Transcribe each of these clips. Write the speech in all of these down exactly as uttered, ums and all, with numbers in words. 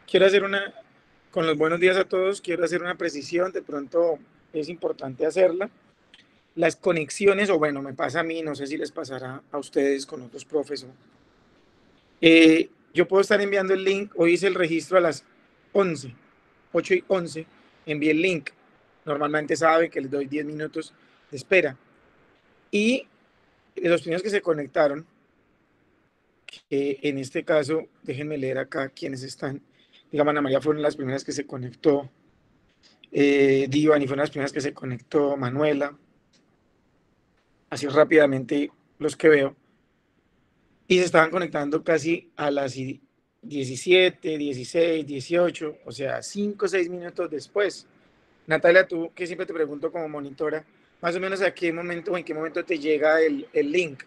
quiero hacer una, con los buenos días a todos, quiero hacer una precisión, de pronto es importante hacerla. Las conexiones, o bueno, me pasa a mí, no sé si les pasará a ustedes con otros profesores. Eh, yo puedo estar enviando el link, hoy hice el registro a las once, ocho y once, envié el link. Normalmente sabe que les doy diez minutos de espera. Y los primeros que se conectaron, que en este caso, déjenme leer acá quiénes están. Digamos, Ana María fueron las primeras que se conectó. Eh, Divani fueron las primeras que se conectó. Manuela. Así rápidamente los que veo. Y se estaban conectando casi a las diecisiete, dieciséis, dieciocho, o sea, cinco o seis minutos después. Natalia, tú que siempre te pregunto como monitora, más o menos a qué momento o en qué momento te llega el, el link.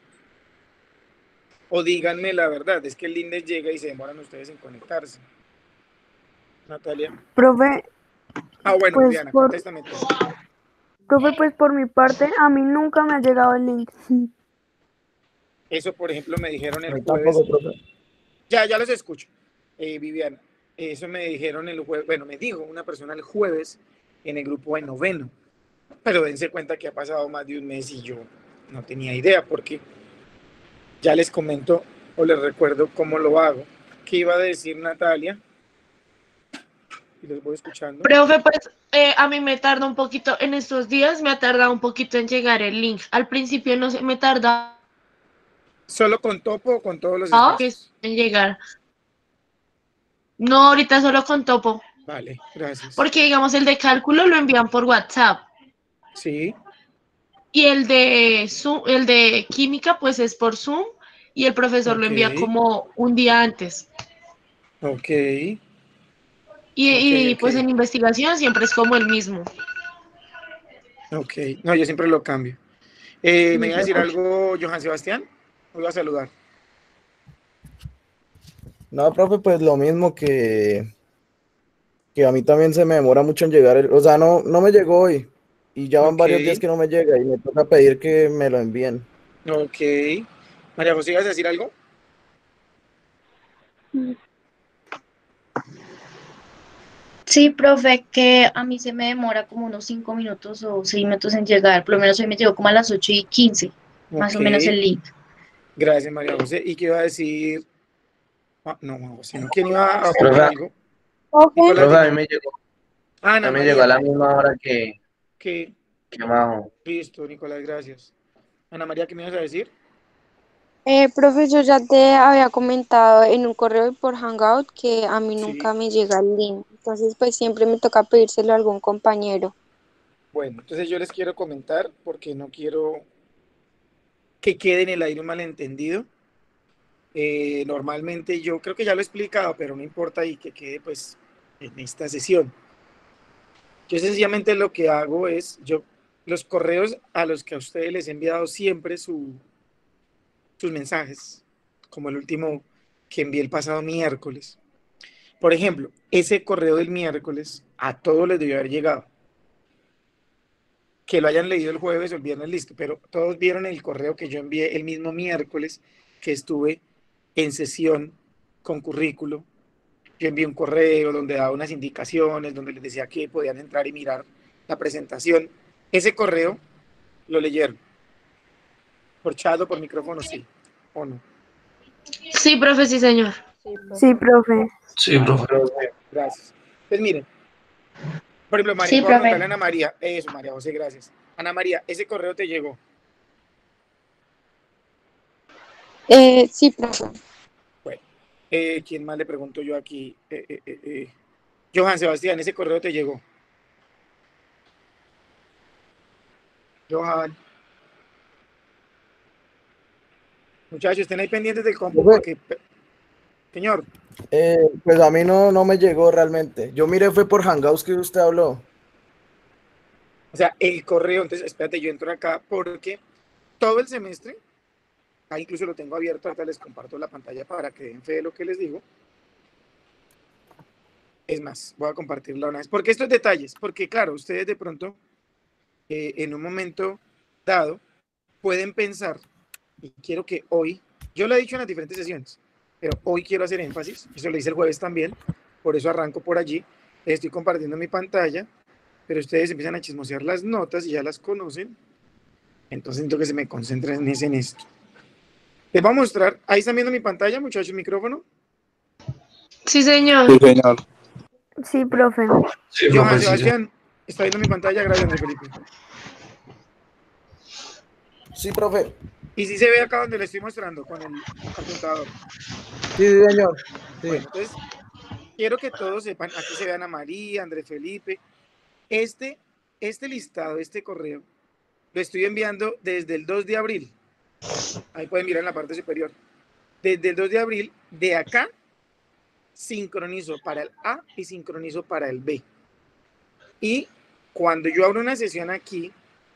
O díganme la verdad, es que el link les llega y se demoran ustedes en conectarse. Natalia. Profe, Ah, bueno, pues Diana, por, contéstame tú. profe, pues por mi parte, a mí nunca me ha llegado el link. Eso, por ejemplo, me dijeron el A mí jueves. tampoco, profe. Ya, ya los escucho, eh, Viviana. Eso me dijeron el jueves, bueno, me dijo una persona el jueves en el grupo de noveno. Pero dense cuenta que ha pasado más de un mes y yo no tenía idea, porque ya les comento o les recuerdo cómo lo hago. ¿Qué iba a decir Natalia? Y los voy escuchando. Profe, pues eh, a mí me tarda un poquito, en estos días me ha tardado un poquito en llegar el link. Al principio no se me tardaba ¿Solo con topo o con todos los espacios? en llegar. No, ahorita solo con topo. Vale, gracias. Porque digamos el de cálculo lo envían por WhatsApp. Sí. Y el de Zoom, el de química, pues es por Zoom. Y el profesor lo Ok. envía como un día antes. Ok. Y, Ok, y ok. pues en investigación siempre es como el mismo. Ok. No, yo siempre lo cambio. Eh, ¿Me iba a Listo, decir profe. algo, Johan Sebastián? Me iba a saludar. No, profe, pues lo mismo que, que a mí también se me demora mucho en llegar. El, o sea, no, no me llegó hoy y ya van Ok. varios días que no me llega y me toca pedir que me lo envíen. Ok. María José, ¿ibas a decir algo? Sí, profe, que a mí se me demora como unos cinco minutos o seis minutos en llegar. Por lo menos hoy me llegó como a las ocho y quince, más Ok. o menos el link. Gracias, María José. ¿Y qué iba a decir? Ah, no, María José, ¿no? ¿Quién iba a opinar Profe, algo? Profe, Nicolás, profe, a mí dime. me llegó, a Ana mí me llegó a María. la misma hora que, ¿Qué? que Majo. Listo, Nicolás, gracias. Ana María, ¿qué me ibas a decir? Eh, profe, yo ya te había comentado en un correo y por Hangout que a mí Sí. nunca me llega el link. Entonces, pues siempre me toca pedírselo a algún compañero. Bueno, entonces yo les quiero comentar porque no quiero que quede en el aire un malentendido. Eh, normalmente yo creo que ya lo he explicado, pero no importa y que quede pues en esta sesión. Yo sencillamente lo que hago es, yo los correos a los que a ustedes les he enviado siempre su, sus mensajes, como el último que envié el pasado miércoles. Por ejemplo, ese correo del miércoles a todos les debió haber llegado. Que lo hayan leído el jueves o el viernes, listo, pero todos vieron el correo que yo envié el mismo miércoles que estuve en sesión con currículo. Yo envié un correo donde daba unas indicaciones, donde les decía que podían entrar y mirar la presentación. Ese correo lo leyeron. ¿Por chat o por micrófono? Sí. ¿O no? Sí, profe, sí, señor. Sí, sí, profe. profe. Sí, profe. Gracias. Pues miren, por ejemplo, María, Sí, voy a profe. preguntarle a Ana María. Eso, María José, gracias. Ana María, ¿ese correo te llegó? Eh, sí, profe. Bueno, eh, ¿quién más le pregunto yo aquí? Eh, eh, eh, eh. Johan Sebastián, ¿ese correo te llegó? Johan, muchachos, estén ahí pendientes del compu Profe, porque, señor, eh, pues a mí no, no me llegó realmente. Yo miré, fue por Hangouts que usted habló. o sea, el correo, entonces, espérate, yo entro acá porque todo el semestre, ahí incluso lo tengo abierto, ahorita les comparto la pantalla para que den fe de lo que les digo. Es más, voy a compartirla una vez. Porque estos detalles, porque claro, ustedes de pronto, eh, en un momento dado, pueden pensar, y quiero que hoy, yo lo he dicho en las diferentes sesiones, pero hoy quiero hacer énfasis, eso lo hice el jueves también, por eso arranco por allí, estoy compartiendo mi pantalla, pero ustedes empiezan a chismosear las notas y ya las conocen, entonces necesito que se me concentren en, ese, en esto. Les voy a mostrar, ahí están viendo mi pantalla, muchachos, micrófono. Sí, señor. Sí, señor. Sí, profe. Sí, Johan profe, sí, Sebastián, está viendo mi pantalla, gracias, Andrés Felipe. Sí, profe. Y si se ve acá donde le estoy mostrando con el apuntador. Sí, señor. Sí. Bueno, entonces, quiero que todos sepan, aquí se ve Ana María, Andrés Felipe, este, este listado, este correo, lo estoy enviando desde el dos de abril. Ahí pueden mirar en la parte superior. Desde el dos de abril, de acá, sincronizo para el A y sincronizo para el B. Y cuando yo abro una sesión aquí,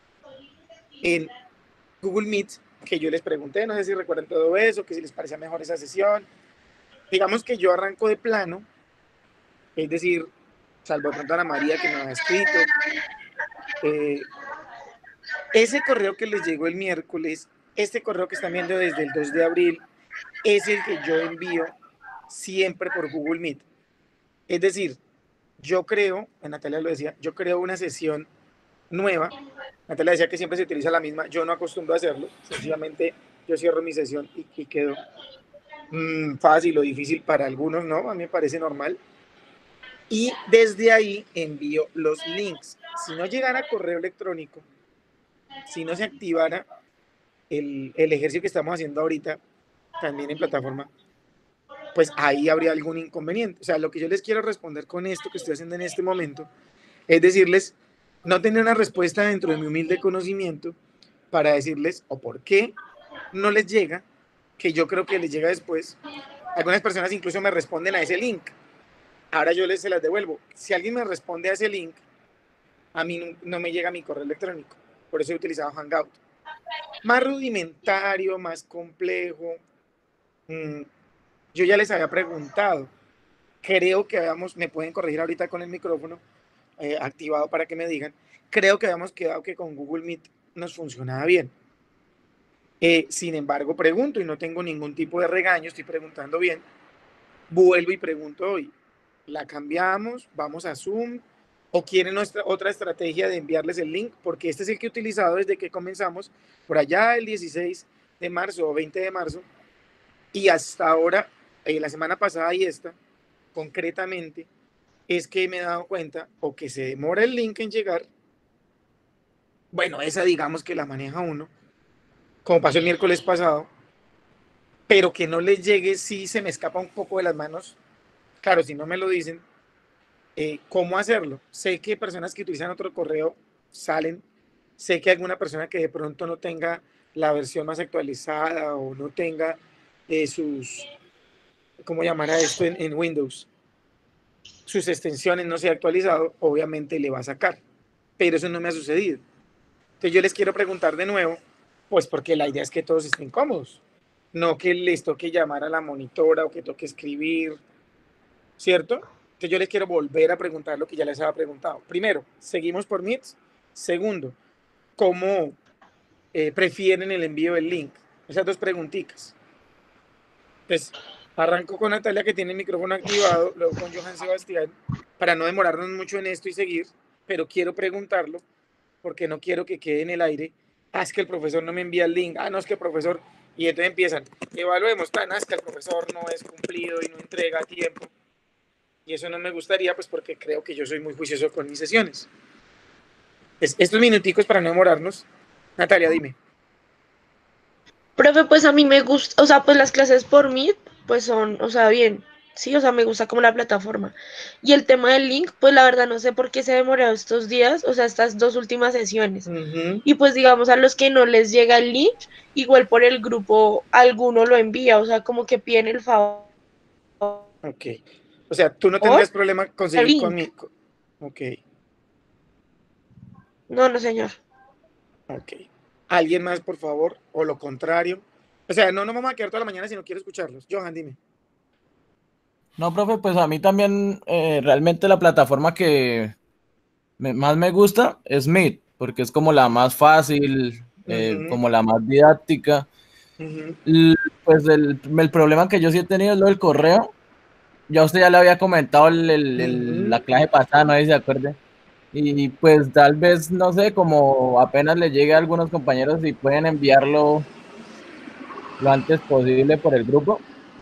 en Google Meet, que yo les pregunté, no sé si recuerdan todo eso, que si les parecía mejor esa sesión, digamos que yo arranco de plano, es decir, salvo de pronto a Ana María que me ha escrito, eh, ese correo que les llegó el miércoles, este correo que están viendo desde el dos de abril, es el que yo envío siempre por Google Meet. Es decir, yo creo, Natalia lo decía, yo creo una sesión nueva. Natalia decía que siempre se utiliza la misma, yo no acostumbro a hacerlo, sencillamente yo cierro mi sesión y, y quedo mmm, fácil o difícil para algunos, ¿no? A mí me parece normal. Y desde ahí envío los links. Si no llegara correo electrónico, si no se activara el, el ejercicio que estamos haciendo ahorita, también en plataforma, pues ahí habría algún inconveniente. O sea, lo que yo les quiero responder con esto que estoy haciendo en este momento es decirles, no tener una respuesta dentro de mi humilde conocimiento para decirles o por qué no les llega, que yo creo que les llega después. Algunas personas incluso me responden a ese link. Ahora yo les se las devuelvo. Si alguien me responde a ese link, a mí no, no me llega mi correo electrónico. Por eso he utilizado Hangout. Más rudimentario, más complejo. Mm, yo ya les había preguntado. Creo que habíamos, me pueden corregir ahorita con el micrófono eh, activado para que me digan. Creo que habíamos quedado que con Google Meet nos funcionaba bien. Eh, sin embargo, pregunto y no tengo ningún tipo de regaño, estoy preguntando bien. Vuelvo y pregunto hoy. ¿La cambiamos? ¿Vamos a Zoom? ¿O quieren nuestra, otra estrategia de enviarles el link? Porque este es el que he utilizado desde que comenzamos, por allá el dieciséis de marzo o veinte de marzo, y hasta ahora, eh, la semana pasada y esta, concretamente, es que me he dado cuenta o que se demora el link en llegar. Bueno, esa digamos que la maneja uno, como pasó el miércoles pasado, pero que no les llegue si se me escapa un poco de las manos. Claro, si no me lo dicen, eh, ¿cómo hacerlo? Sé que personas que utilizan otro correo salen, sé que alguna persona que de pronto no tenga la versión más actualizada o no tenga eh, sus, ¿cómo llamar a esto en, en Windows? Sus extensiones no se ha actualizado, obviamente le va a sacar, pero eso no me ha sucedido. Entonces yo les quiero preguntar de nuevo, pues porque la idea es que todos estén cómodos, no que les toque llamar a la monitora o que toque escribir, ¿cierto? Entonces yo les quiero volver a preguntar lo que ya les había preguntado. Primero, ¿seguimos por Meet? Segundo, ¿cómo eh, prefieren el envío del link? Esas dos preguntitas. Entonces, arranco con Natalia, que tiene el micrófono activado, luego con Johan Sebastián, para no demorarnos mucho en esto y seguir, pero quiero preguntarlo, porque no quiero que quede en el aire. Ah, es que el profesor no me envía el link. Ah, no, es que el profesor... Y entonces empiezan, evaluemos, tan, ah, es que el profesor no es cumplido y no entrega a tiempo. Y eso no me gustaría, pues porque creo que yo soy muy juicioso con mis sesiones. Es, estos minuticos para no demorarnos. Natalia, dime. Profe, pues a mí me gusta, o sea, pues las clases por Meet, pues son, o sea, bien, sí, o sea, me gusta como la plataforma. Y el tema del link, pues la verdad no sé por qué se ha demorado estos días, o sea, estas dos últimas sesiones. Uh-huh. Y pues digamos a los que no les llega el link, igual por el grupo alguno lo envía, o sea, como que piden el favor. Ok. O sea, tú no tendrías problema conseguir conmigo. Ok. No, no, señor. Ok. ¿Alguien más, por favor? O lo contrario. O sea, no nos vamos a quedar toda la mañana si no quiero escucharlos. Johan, dime. No, profe, pues a mí también eh, realmente la plataforma que me, más me gusta es Meet, porque es como la más fácil, eh, uh-huh. como la más didáctica. Uh-huh. Y, pues el, el problema que yo sí he tenido es lo del correo, yo a usted ya le había comentado el, el, el, la clase pasada, no sé si se acuerde. Y pues tal vez, no sé, como apenas le llegue a algunos compañeros y pueden enviarlo lo antes posible por el grupo.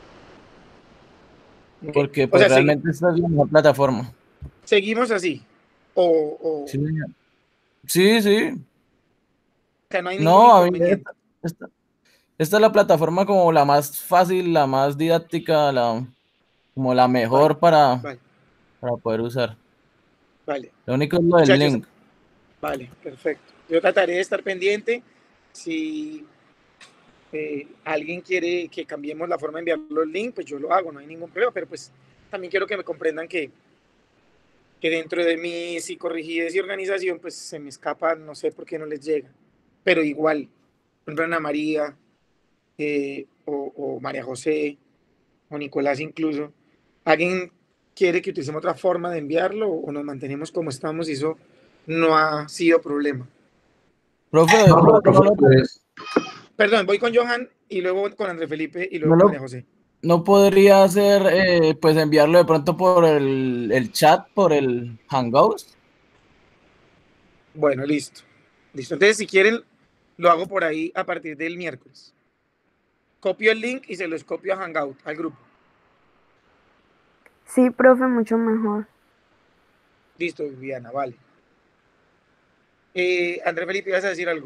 Okay. Porque O pues sea, realmente esta es la mejor plataforma. seguimos así. O, o... Sí, sí, sí. O sea, no hay ningún No, a mí inconveniente. esta, esta, esta es la plataforma como la más fácil, la más didáctica, la, como la Vale, mejor para, vale, para poder usar. vale. Lo único es lo del Muchachos, link. vale, perfecto. Yo trataré de estar pendiente. Si eh, alguien quiere que cambiemos la forma de enviar los links, pues yo lo hago, no hay ningún problema. Pero pues también quiero que me comprendan que, que dentro de mi psicorrigidez y organización, pues se me escapa, no sé por qué no les llega. Pero igual, por ejemplo, Ana María eh, o, o María José o Nicolás incluso, ¿alguien quiere que utilicemos otra forma de enviarlo o nos mantenemos como estamos y eso no ha sido problema? Profe, de No, pero pronto no, profe, lo, pues, Perdón, voy con Johan y luego con André Felipe y luego no, con María lo, José. no podría hacer, eh, pues enviarlo de pronto por el, el chat, por el Hangouts. Bueno, listo. Listo. Entonces, si quieren, lo hago por ahí a partir del miércoles. Copio el link y se los copio a Hangout, al grupo. Sí, profe, mucho mejor. Listo, Viviana, vale. Eh, André Felipe, ¿vas a decir algo?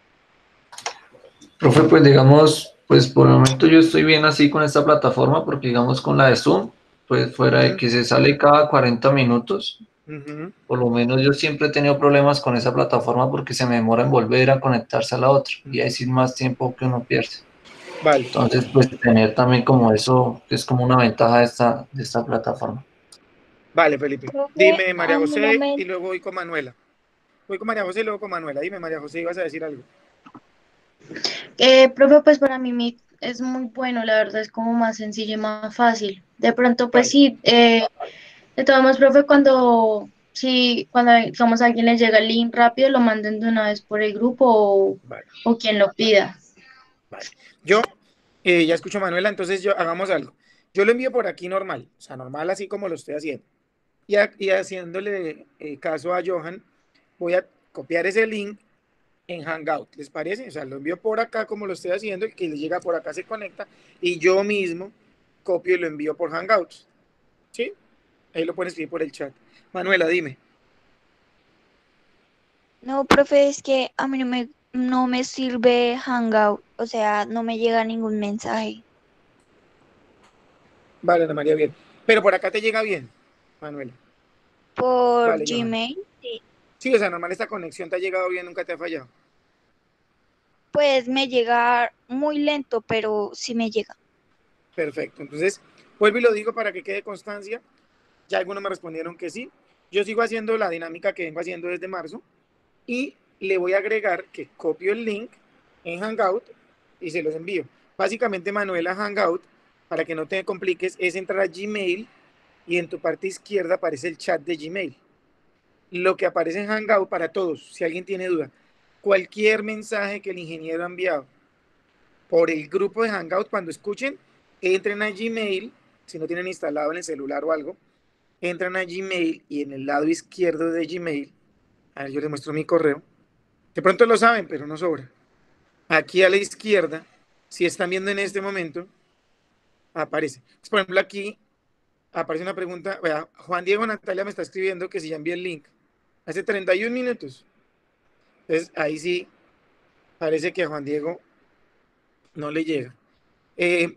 profe, pues digamos, pues por el momento yo estoy bien así con esta plataforma porque digamos con la de Zoom, pues fuera de Uh-huh. que se sale cada cuarenta minutos, Uh-huh. por lo menos yo siempre he tenido problemas con esa plataforma porque se me demora en volver a conectarse a la otra y ahí sí más tiempo que uno pierde. Vale. Entonces, pues tener también como eso, que es como una ventaja de esta, de esta plataforma. Vale, Felipe. Profe, Dime, María a mí no José, me y luego voy con Manuela. Voy con María José y luego con Manuela. Dime, María José, ¿ibas a decir algo? Eh, profe, pues para mí Meet es muy bueno, la verdad es como más sencillo y más fácil. De pronto, pues Vale. sí, eh, de todos modos, profe, cuando, sí, cuando digamos a alguien le llega el link rápido, lo manden de una vez por el grupo o, Vale. o quien lo pida. Vale. Yo eh, ya escucho a Manuela, entonces yo hagamos algo. Yo lo envío por aquí normal, o sea, normal así como lo estoy haciendo. Y, a, y haciéndole eh, caso a Johan, voy a copiar ese link en Hangout, ¿les parece? O sea, lo envío por acá como lo estoy haciendo, el que le llega por acá se conecta y yo mismo copio y lo envío por Hangouts. ¿Sí? Ahí lo pueden escribir por el chat. Manuela, dime. No, profe, es que a mí no me, no me sirve Hangout, o sea, no me llega ningún mensaje. Vale, Ana María, bien. Pero por acá te llega bien, Manuela. Por Vale, Johan. Gmail, sí. Sí, o sea, normal esta conexión te ha llegado bien, nunca te ha fallado. Pues me llega muy lento, pero sí me llega. Perfecto. Entonces, vuelvo y lo digo para que quede constancia. Ya algunos me respondieron que sí. Yo sigo haciendo la dinámica que vengo haciendo desde marzo y le voy a agregar que copio el link en Hangout y se los envío. Básicamente, Manuela, Hangout, para que no te compliques, es entrar a Gmail y en tu parte izquierda aparece el chat de Gmail. Lo que aparece en Hangout para todos, si alguien tiene duda, cualquier mensaje que el ingeniero ha enviado por el grupo de Hangout, cuando escuchen, entren a Gmail, si no tienen instalado en el celular o algo, entran a Gmail y en el lado izquierdo de Gmail, a ver, yo les muestro mi correo, de pronto lo saben, pero no sobra. Aquí a la izquierda, si están viendo en este momento, aparece. Pues, por ejemplo, aquí aparece una pregunta, vea, Juan Diego Natalia me está escribiendo que si ya envié el link, hace treinta y un minutos. Entonces, ahí sí, parece que a Juan Diego no le llega. Eh,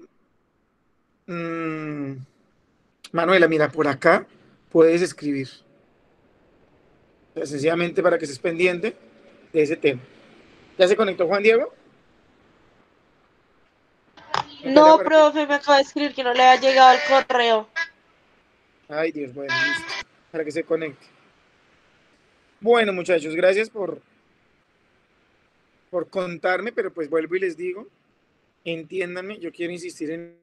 mmm, Manuela, mira, por acá puedes escribir. O sea, sencillamente para que estés pendiente de ese tema. ¿Ya se conectó Juan Diego? Natalia, No, para que... profe, me acaba de escribir que no le ha llegado el correo. Ay, Dios, bueno, listo. Para que se conecte. Bueno, muchachos, gracias por, por contarme, pero pues vuelvo y les digo, entiéndanme, yo quiero insistir en...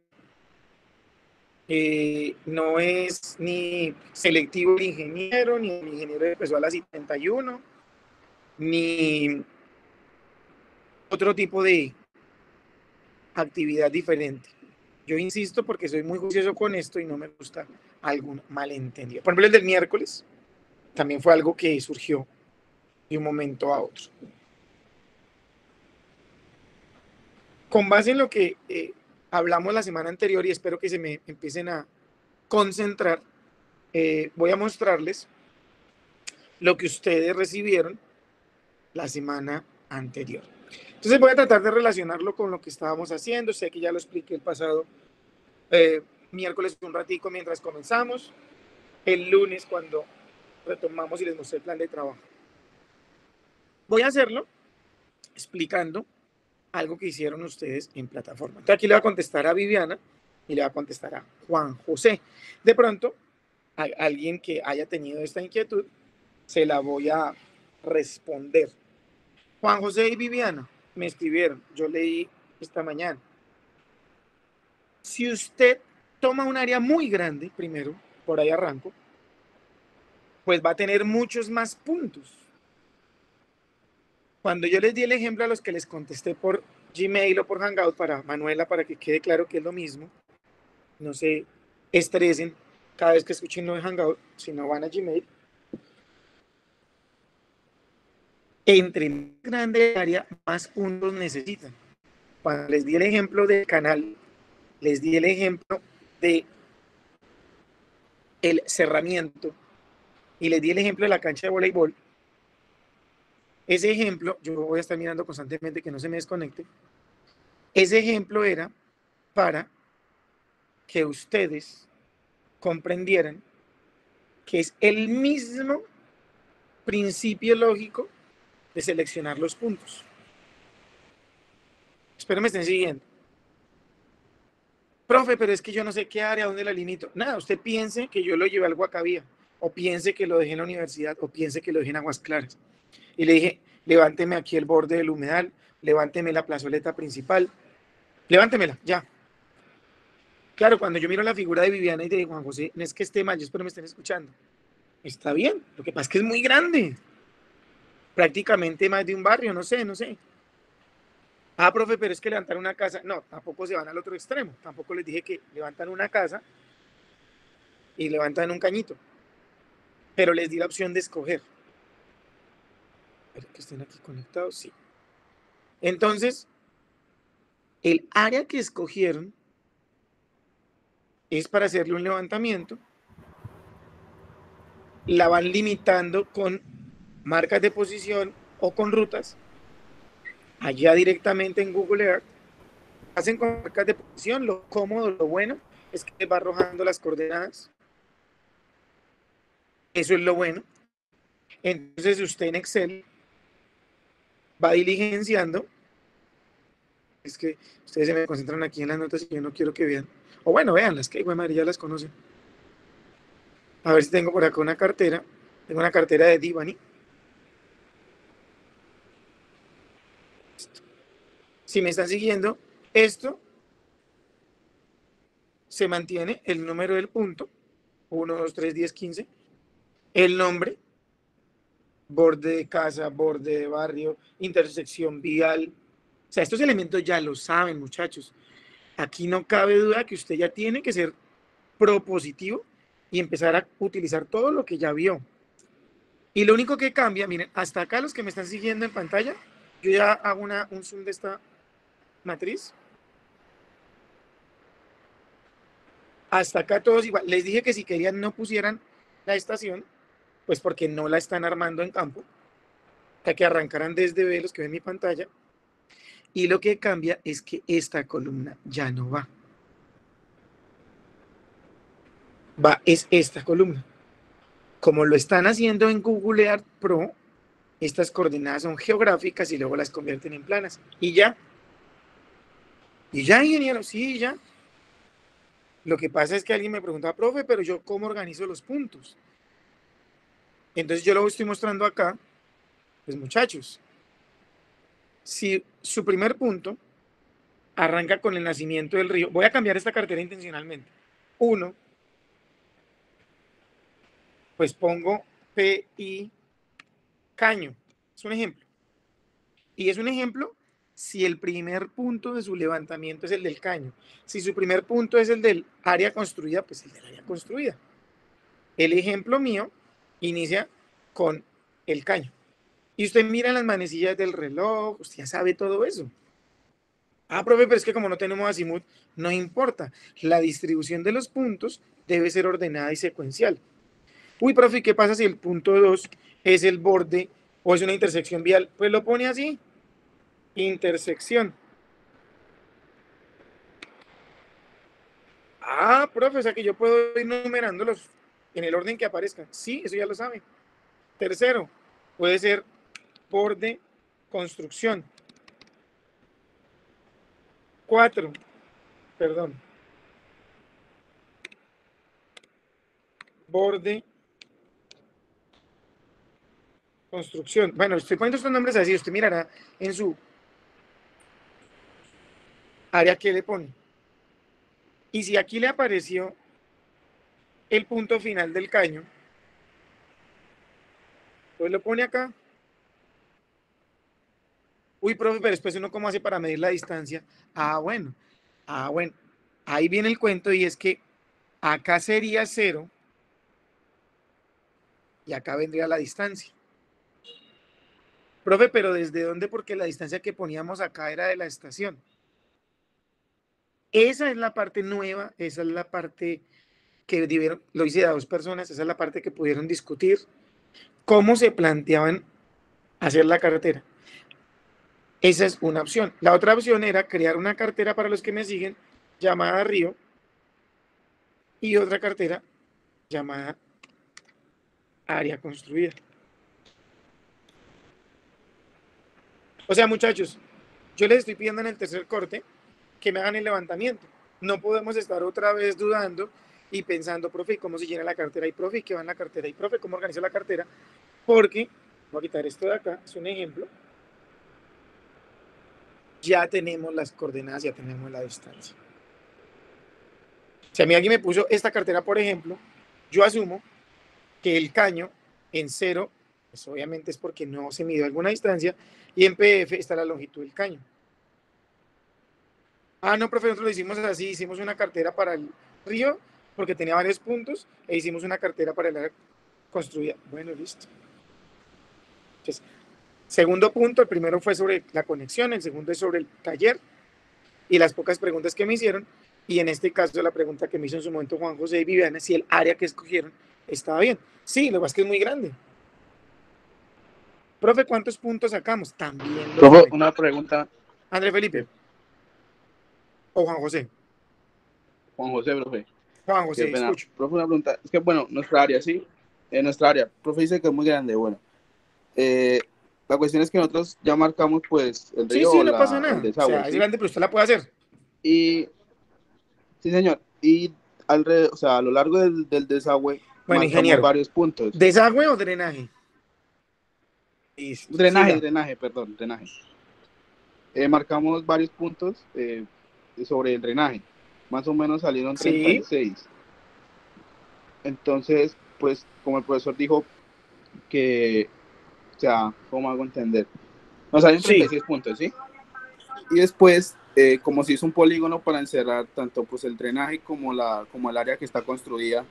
Eh, no es ni selectivo el ingeniero, ni el ingeniero empezó a las setenta y uno, ni otro tipo de actividad diferente. Yo insisto porque soy muy juicioso con esto y no me gusta algún malentendido. Por ejemplo, el del miércoles también fue algo que surgió de un momento a otro. Con base en lo que eh, hablamos la semana anterior, y espero que se me empiecen a concentrar, eh, voy a mostrarles lo que ustedes recibieron la semana anterior. Entonces voy a tratar de relacionarlo con lo que estábamos haciendo. Sé que ya lo expliqué el pasado eh, miércoles un ratico mientras comenzamos, el lunes cuando retomamos y les mostré el plan de trabajo. Voy a hacerlo explicando algo que hicieron ustedes en plataforma. Entonces aquí le voy a contestar a Viviana y le voy a contestar a Juan José. De pronto, a alguien que haya tenido esta inquietud, se la voy a responder. Juan José y Viviana me escribieron, yo leí esta mañana. Si usted toma un área muy grande, primero, por ahí arranco, pues va a tener muchos más puntos. Cuando yo les di el ejemplo a los que les contesté por Gmail o por Hangout para Manuela, para que quede claro que es lo mismo, no se estresen cada vez que escuchen lo de Hangout, si no van a Gmail. Entre más grande el área, más puntos necesitan. Cuando les di el ejemplo del canal, les di el ejemplo de el cerramiento y les di el ejemplo de la cancha de voleibol. Ese ejemplo, yo voy a estar mirando constantemente que no se me desconecte. Ese ejemplo era para que ustedes comprendieran que es el mismo principio lógico de seleccionar los puntos. Espero me estén siguiendo. Profe, pero es que yo no sé qué área, dónde la limito. Nada, usted piense que yo lo llevé al Guacabía, o piense que lo dejé en la universidad, o piense que lo dejé en Aguas Claras. Y le dije, levánteme aquí el borde del humedal, levánteme la plazoleta principal, levántemela, ya. Claro, cuando yo miro la figura de Viviana y de Juan José, no es que esté mal, yo espero me estén escuchando. Está bien, lo que pasa es que es muy grande. Prácticamente más de un barrio, no sé, no sé. Ah, profe, pero es que levantar una casa, no, tampoco se van al otro extremo. Tampoco les dije que levantan una casa y levantan un cañito. Pero les di la opción de escoger. Espero que estén aquí conectados, sí. Entonces, el área que escogieron es para hacerle un levantamiento. La van limitando con marcas de posición o con rutas. Allá directamente en Google Earth. Hacen con marcas de posición. Lo cómodo, lo bueno, es que va arrojando las coordenadas. Eso es lo bueno. Entonces usted en Excel va diligenciando. Es que ustedes se me concentran aquí en las notas y yo no quiero que vean. O bueno, veanlas, que güey, madre, ya las conocen. A ver si tengo por acá una cartera. Tengo una cartera de Divani. Si me están siguiendo, esto se mantiene el número del punto. uno, dos, tres, diez, quince. El nombre. Borde de casa, borde de barrio, intersección vial. O sea, estos elementos ya lo saben, muchachos. Aquí no cabe duda que usted ya tiene que ser propositivo y empezar a utilizar todo lo que ya vio. Y lo único que cambia, miren, hasta acá los que me están siguiendo en pantalla, yo ya hago una, un zoom de esta matriz. Hasta acá todos igual. Les dije que si querían no pusieran la estación, pues porque no la están armando en campo, para que arrancaran desde B, los que ven mi pantalla. Y lo que cambia es que esta columna ya no va. Va, es esta columna. Como lo están haciendo en Google Earth Pro, estas coordenadas son geográficas y luego las convierten en planas. Y ya. Y ya, ingeniero, sí, ya. Lo que pasa es que alguien me preguntaba, profe, pero yo ¿cómo organizo los puntos? Entonces yo lo estoy mostrando acá. Pues muchachos, si su primer punto arranca con el nacimiento del río, voy a cambiar esta cartera intencionalmente. Uno, pues pongo P I Caño. Es un ejemplo. Y es un ejemplo si el primer punto de su levantamiento es el del caño. Si su primer punto es el del área construida, pues el del área construida. El ejemplo mío inicia con el caño. Y usted mira en las manecillas del reloj, usted ya sabe todo eso. Ah, profe, pero es que como no tenemos azimut, no importa. La distribución de los puntos debe ser ordenada y secuencial. Uy, profe, ¿y qué pasa si el punto dos es el borde o es una intersección vial? Pues lo pone así. Intersección. Ah, profe, o sea que yo puedo ir numerándolos en el orden que aparezcan. Sí, eso ya lo sabe. Tercero, puede ser borde, construcción. Cuatro, perdón. Borde, construcción. Bueno, estoy poniendo estos nombres así. Usted mirará en su área que le pone. Y si aquí le apareció el punto final del caño, pues lo pone acá. Uy, profe, pero después uno cómo hace para medir la distancia. Ah, bueno. Ah, bueno. Ahí viene el cuento y es que acá sería cero y acá vendría la distancia. Profe, pero ¿desde dónde? Porque la distancia que poníamos acá era de la estación. Esa es la parte nueva, esa es la parte que dieron, lo hice a dos personas, esa es la parte que pudieron discutir, cómo se planteaban hacer la cartera. Esa es una opción. La otra opción era crear una cartera para los que me siguen llamada Río y otra cartera llamada Área Construida. O sea, muchachos, yo les estoy pidiendo en el tercer corte que me hagan el levantamiento. No podemos estar otra vez dudando y pensando, profe, ¿cómo se llena la cartera? Y profe, ¿qué va en la cartera? Y profe, ¿cómo organizo la cartera? Porque, voy a quitar esto de acá, es un ejemplo. Ya tenemos las coordenadas, ya tenemos la distancia. Si a mí alguien me puso esta cartera, por ejemplo, yo asumo que el caño en cero, pues obviamente es porque no se midió alguna distancia, y en P F está la longitud del caño. Ah, no, profe, nosotros lo hicimos así, hicimos una cartera para el río, porque tenía varios puntos, e hicimos una cartera para el área construida. Bueno, listo. Entonces, segundo punto, el primero fue sobre la conexión, el segundo es sobre el taller, y las pocas preguntas que me hicieron, y en este caso la pregunta que me hizo en su momento Juan José y Viviana, si el área que escogieron estaba bien. Sí, lo que pasa es que es muy grande. Profe, ¿cuántos puntos sacamos? También lo Profe, sabe. una pregunta. André Felipe. O Juan José. Juan José, profe. Juan José, Qué pena. escucho. Profe, una pregunta. Es que, bueno, nuestra área, ¿sí? En nuestra área. Profe dice que es muy grande, bueno. Eh, la cuestión es que nosotros ya marcamos, pues, el Sí, río sí, o no la, pasa el nada. O desagüe, sea, es ¿sí? grande, pero usted la puede hacer. Y, sí, señor. Y, alrededor, o sea, a lo largo del, del desagüe, Bueno, marcamos ingeniero. varios puntos. ¿Desagüe o drenaje? Listo. Drenaje, Siga. drenaje, perdón, drenaje. Eh, marcamos varios puntos eh, sobre el drenaje. Más o menos salieron treinta y Sí. seis. Entonces, pues, como el profesor dijo que, o sea, ¿cómo hago entender? Nos salen treinta y seis Sí. puntos, ¿sí? Y después, eh, como se hizo un polígono para encerrar tanto pues el drenaje como, la, como el área que está construida,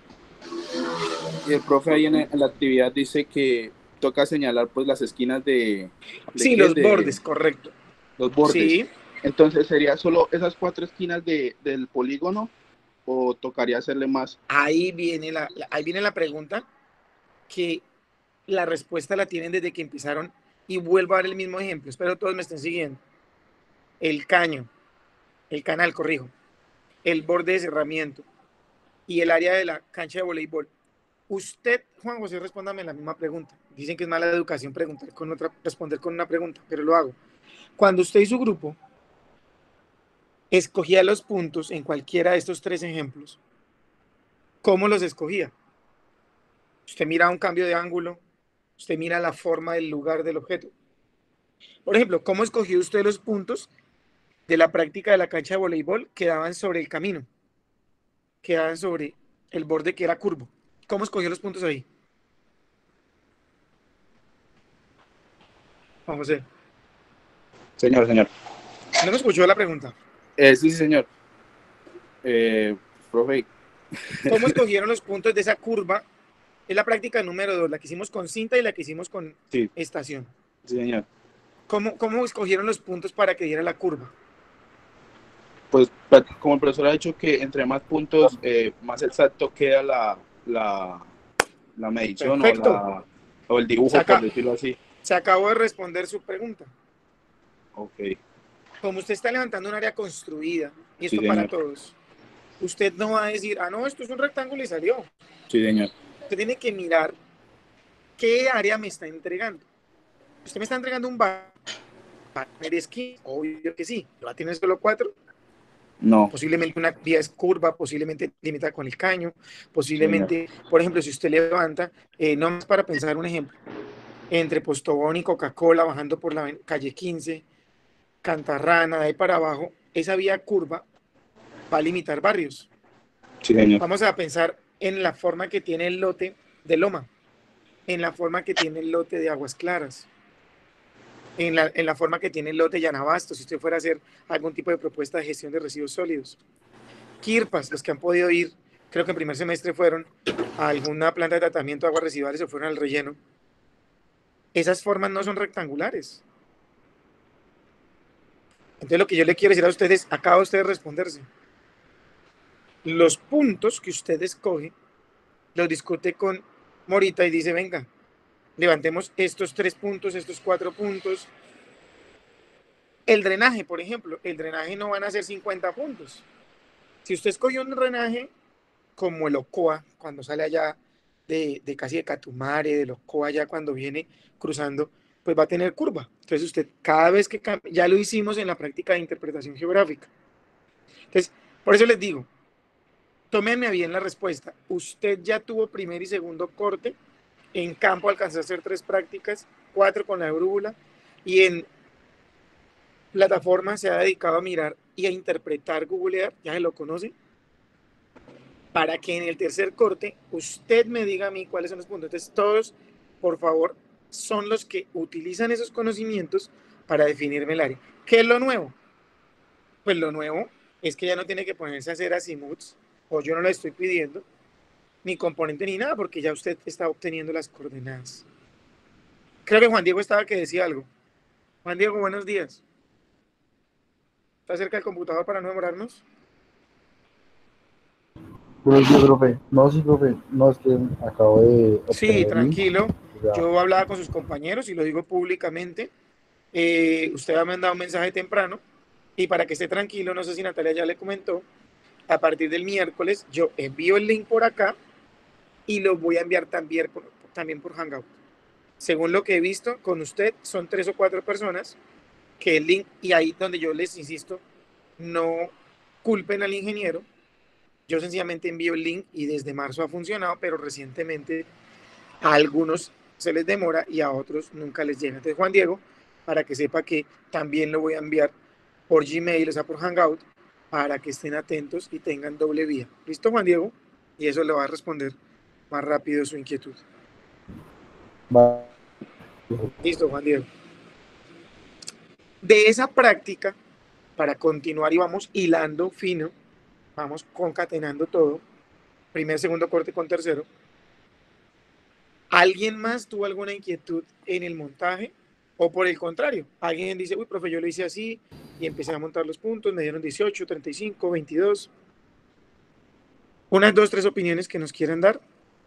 y el profe ahí en, en la actividad dice que toca señalar pues las esquinas de, ¿de Sí, qué? los De bordes, correcto. los bordes. Sí. Entonces, ¿sería solo esas cuatro esquinas de, del polígono o tocaría hacerle más? Ahí viene la, la- ahí viene la pregunta, que la respuesta la tienen desde que empezaron, y vuelvo a dar el mismo ejemplo. Espero todos me estén siguiendo. El caño, el canal, corrijo, el borde de cerramiento y el área de la cancha de voleibol. Usted, Juan José, respóndame la misma pregunta. Dicen que es mala educación preguntar con otra, responder con una pregunta, pero lo hago. Cuando usted y su grupo escogía los puntos en cualquiera de estos tres ejemplos, ¿cómo los escogía? Usted mira un cambio de ángulo, usted mira la forma del lugar del objeto. Por ejemplo, ¿cómo escogió usted los puntos de la práctica de la cancha de voleibol que daban sobre el camino, que daban sobre el borde que era curvo? ¿Cómo escogió los puntos ahí? Juan José. Señor, señor. ¿No me escuchó la pregunta? Eh, sí, sí, señor. Eh, profe. ¿Cómo escogieron los puntos de esa curva? Es la práctica número dos, la que hicimos con cinta y la que hicimos con Sí. estación. Sí, señor. ¿Cómo, ¿Cómo escogieron los puntos para que diera la curva? Pues como el profesor ha dicho que entre más puntos, eh, más exacto queda la, la, la medición o, Perfecto. la, o el dibujo, Saca- por decirlo así. Se acabó de responder su pregunta. Ok. Como usted está levantando un área construida, y Sí, esto para señor. todos, usted no va a decir, ah, no, esto es un rectángulo y salió. Sí, señor. Usted tiene que mirar qué área me está entregando. Usted me está entregando un banner esquí, obvio que sí. ¿Va a tener solo cuatro? No. Posiblemente una vía es curva, posiblemente limitada con el caño, posiblemente, sí, por ejemplo, si usted levanta, eh, no más para pensar un ejemplo, entre Postobón y Coca-Cola, bajando por la calle quince, Cantarrana, de ahí para abajo, esa vía curva va a limitar barrios. Sí, señor. Vamos a pensar en la forma que tiene el lote de Loma, en la forma que tiene el lote de Aguas Claras, en la, en la forma que tiene el lote de Llanabasto, si usted fuera a hacer algún tipo de propuesta de gestión de residuos sólidos. Quirpas, los que han podido ir, creo que en primer semestre fueron a alguna planta de tratamiento de aguas residuales o fueron al relleno. Esas formas no son rectangulares. Entonces lo que yo le quiero decir a ustedes, acaba usted de responderse. Los puntos que usted escoge, los discute con Morita y dice, venga, levantemos estos tres puntos, estos cuatro puntos. El drenaje, por ejemplo, el drenaje no van a ser cincuenta puntos. Si usted escogió un drenaje como el Ocoa, cuando sale allá de, de casi de Catumare, del Ocoa allá cuando viene cruzando, pues va a tener curva. Entonces usted, cada vez que cambia, ya lo hicimos en la práctica de interpretación geográfica. Entonces, por eso les digo, tómenme bien la respuesta. Usted ya tuvo primer y segundo corte, en campo alcanzó a hacer tres prácticas, cuatro con la brújula, y en plataforma se ha dedicado a mirar y a interpretar Google Earth, ya se lo conoce, para que en el tercer corte usted me diga a mí cuáles son los puntos. Entonces todos, por favor, son los que utilizan esos conocimientos para definirme el área. ¿Qué es lo nuevo? Pues lo nuevo es que ya no tiene que ponerse a hacer azimuts, o yo no le estoy pidiendo, ni componente ni nada, porque ya usted está obteniendo las coordenadas. Creo que Juan Diego estaba que decía algo. Juan Diego, buenos días. ¿Está cerca del computador para no demorarnos? Buenos días, profe. No, sí, profe. No, es que acabo de... Sí, tranquilo. Yo hablaba con sus compañeros y lo digo públicamente. Eh, usted ha mandado un mensaje temprano y para que esté tranquilo, no sé si Natalia ya le comentó, a partir del miércoles yo envío el link por acá y lo voy a enviar también por, también por Hangout. Según lo que he visto con usted, son tres o cuatro personas que el link, y ahí donde yo les insisto, no culpen al ingeniero. Yo sencillamente envío el link y desde marzo ha funcionado, pero recientemente a algunos se les demora y a otros nunca les llega. Entonces, Juan Diego, para que sepa que también lo voy a enviar por Gmail, o sea, por Hangout, para que estén atentos y tengan doble vía. ¿Listo, Juan Diego? Y eso le va a responder más rápido su inquietud. Va. Listo, Juan Diego. De esa práctica, para continuar y vamos hilando fino, vamos concatenando todo, primer, segundo corte con tercero. ¿Alguien más tuvo alguna inquietud en el montaje? O por el contrario, alguien dice, uy, profe, yo lo hice así y empecé a montar los puntos, me dieron dieciocho, treinta y cinco, veintidós. Unas dos, tres opiniones que nos quieran dar.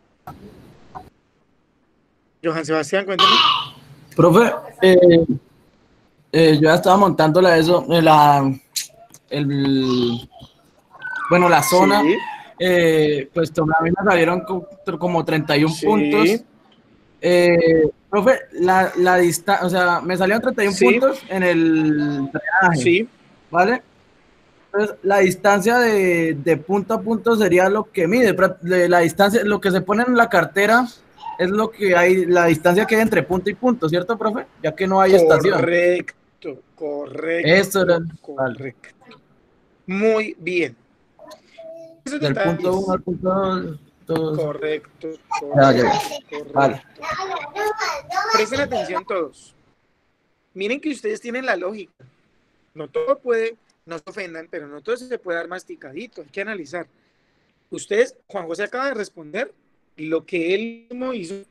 Johan Sebastián, cuéntame. Profe, eh, eh, yo ya estaba montando la eso, la, el, bueno, la zona, Sí. eh, pues a mí me salieron co- como treinta y uno Sí. puntos. Eh, profe, la, la distancia, o sea, me salieron treinta y uno Sí. puntos en el drenaje, Sí. ¿vale? Entonces, la distancia de, de punto a punto sería lo que mide, pra- de la distancia, lo que se pone en la cartera es lo que hay, la distancia que hay entre punto y punto, ¿cierto, profe? Ya que no hay estación. Correcto, correcto. Eso era, correcto. Muy bien. Esos del detalles. punto uno al punto dos. Todos. Correcto, correcto, Ya, ya. correcto. Vale. Presten atención todos. miren que ustedes tienen la lógica. No todo puede, no se ofendan, pero no todo se puede dar masticadito, hay que analizar. Ustedes, Juan José acaba de responder lo que él mismo hizo,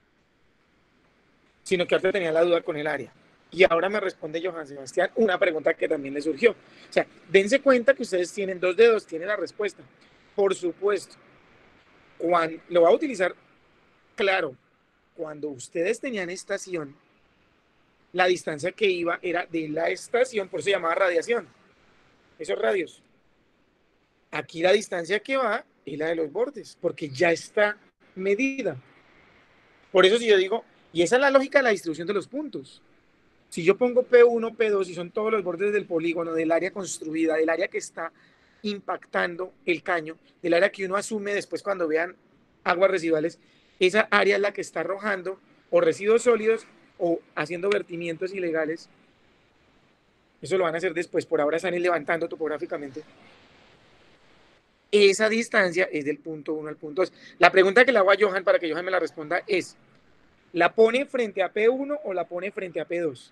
sino que antes tenía la duda con el área. Y ahora me responde Johan Sebastián una pregunta que también le surgió. O sea, dense cuenta que ustedes tienen dos dedos, tienen la respuesta. Por supuesto, cuando, lo va a utilizar, claro, cuando ustedes tenían estación, la distancia que iba era de la estación, por eso se llamaba radiación, esos radios. Aquí la distancia que va es la de los bordes, porque ya está medida. Por eso si yo digo, y esa es la lógica de la distribución de los puntos. Si yo pongo P uno, P dos, y son todos los bordes del polígono, del área construida, del área que está impactando el caño, del área que uno asume después cuando vean aguas residuales, esa área es la que está arrojando o residuos sólidos o haciendo vertimientos ilegales. Eso lo van a hacer después, por ahora están levantando topográficamente. Esa distancia es del punto uno al punto dos. La pregunta que le hago a Johan para que Johan me la responda es, ¿la pone frente a P uno o la pone frente a P dos?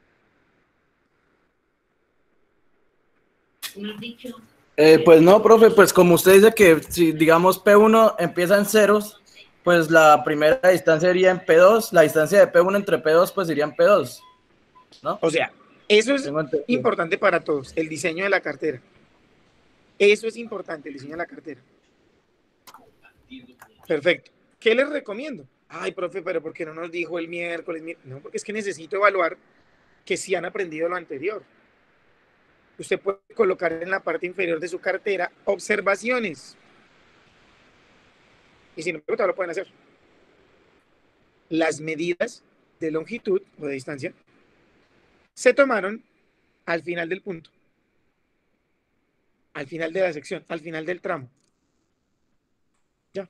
Eh, pues no, profe, pues como usted dice que si digamos P uno empieza en ceros, pues la primera distancia iría en P dos, la distancia de P uno entre P dos pues iría en P dos, ¿no? O sea, eso es importante para todos, el diseño de la cartera. Eso es importante, el diseño de la cartera. Perfecto. ¿Qué les recomiendo? Ay, profe, pero ¿por qué no nos dijo el miércoles? No, porque es que necesito evaluar que sí han aprendido lo anterior. Usted puede colocar en la parte inferior de su cartera observaciones. Y si no, lo pueden hacer. Las medidas de longitud o de distancia se tomaron al final del punto, al final de la sección, al final del tramo. Ya.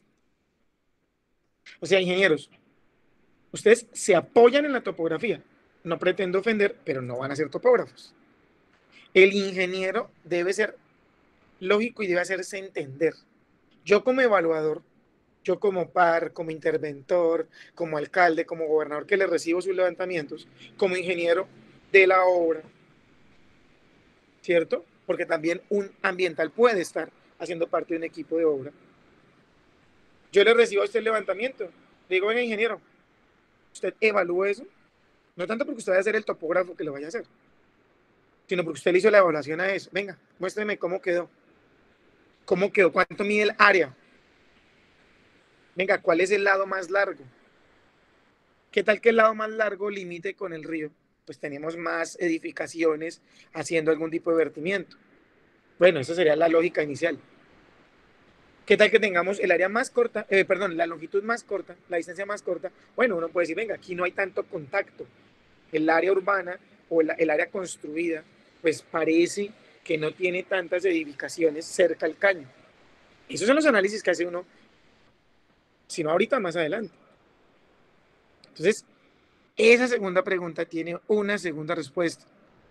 O sea, ingenieros, ustedes se apoyan en la topografía. No pretendo ofender, pero no van a ser topógrafos. El ingeniero debe ser lógico y debe hacerse entender. Yo como evaluador, yo como par, como interventor, como alcalde, como gobernador que le recibo sus levantamientos, como ingeniero de la obra, ¿cierto? Porque también un ambiental puede estar haciendo parte de un equipo de obra. Yo le recibo a usted el levantamiento. Le digo, venga, ingeniero, usted evalúe eso. No tanto porque usted vaya a ser el topógrafo que lo vaya a hacer, sino porque usted le hizo la evaluación a eso. Venga, muéstreme cómo quedó. ¿Cómo quedó? ¿Cuánto mide el área? Venga, ¿cuál es el lado más largo? ¿Qué tal que el lado más largo limite con el río? Pues tenemos más edificaciones haciendo algún tipo de vertimiento. Bueno, esa sería la lógica inicial. ¿Qué tal que tengamos el área más corta, eh, perdón, la longitud más corta, la distancia más corta? Bueno, uno puede decir, venga, aquí no hay tanto contacto. El área urbana o el, el área construida, pues parece que no tiene tantas edificaciones cerca al caño. Esos son los análisis que hace uno, si no ahorita, más adelante. Entonces, esa segunda pregunta tiene una segunda respuesta.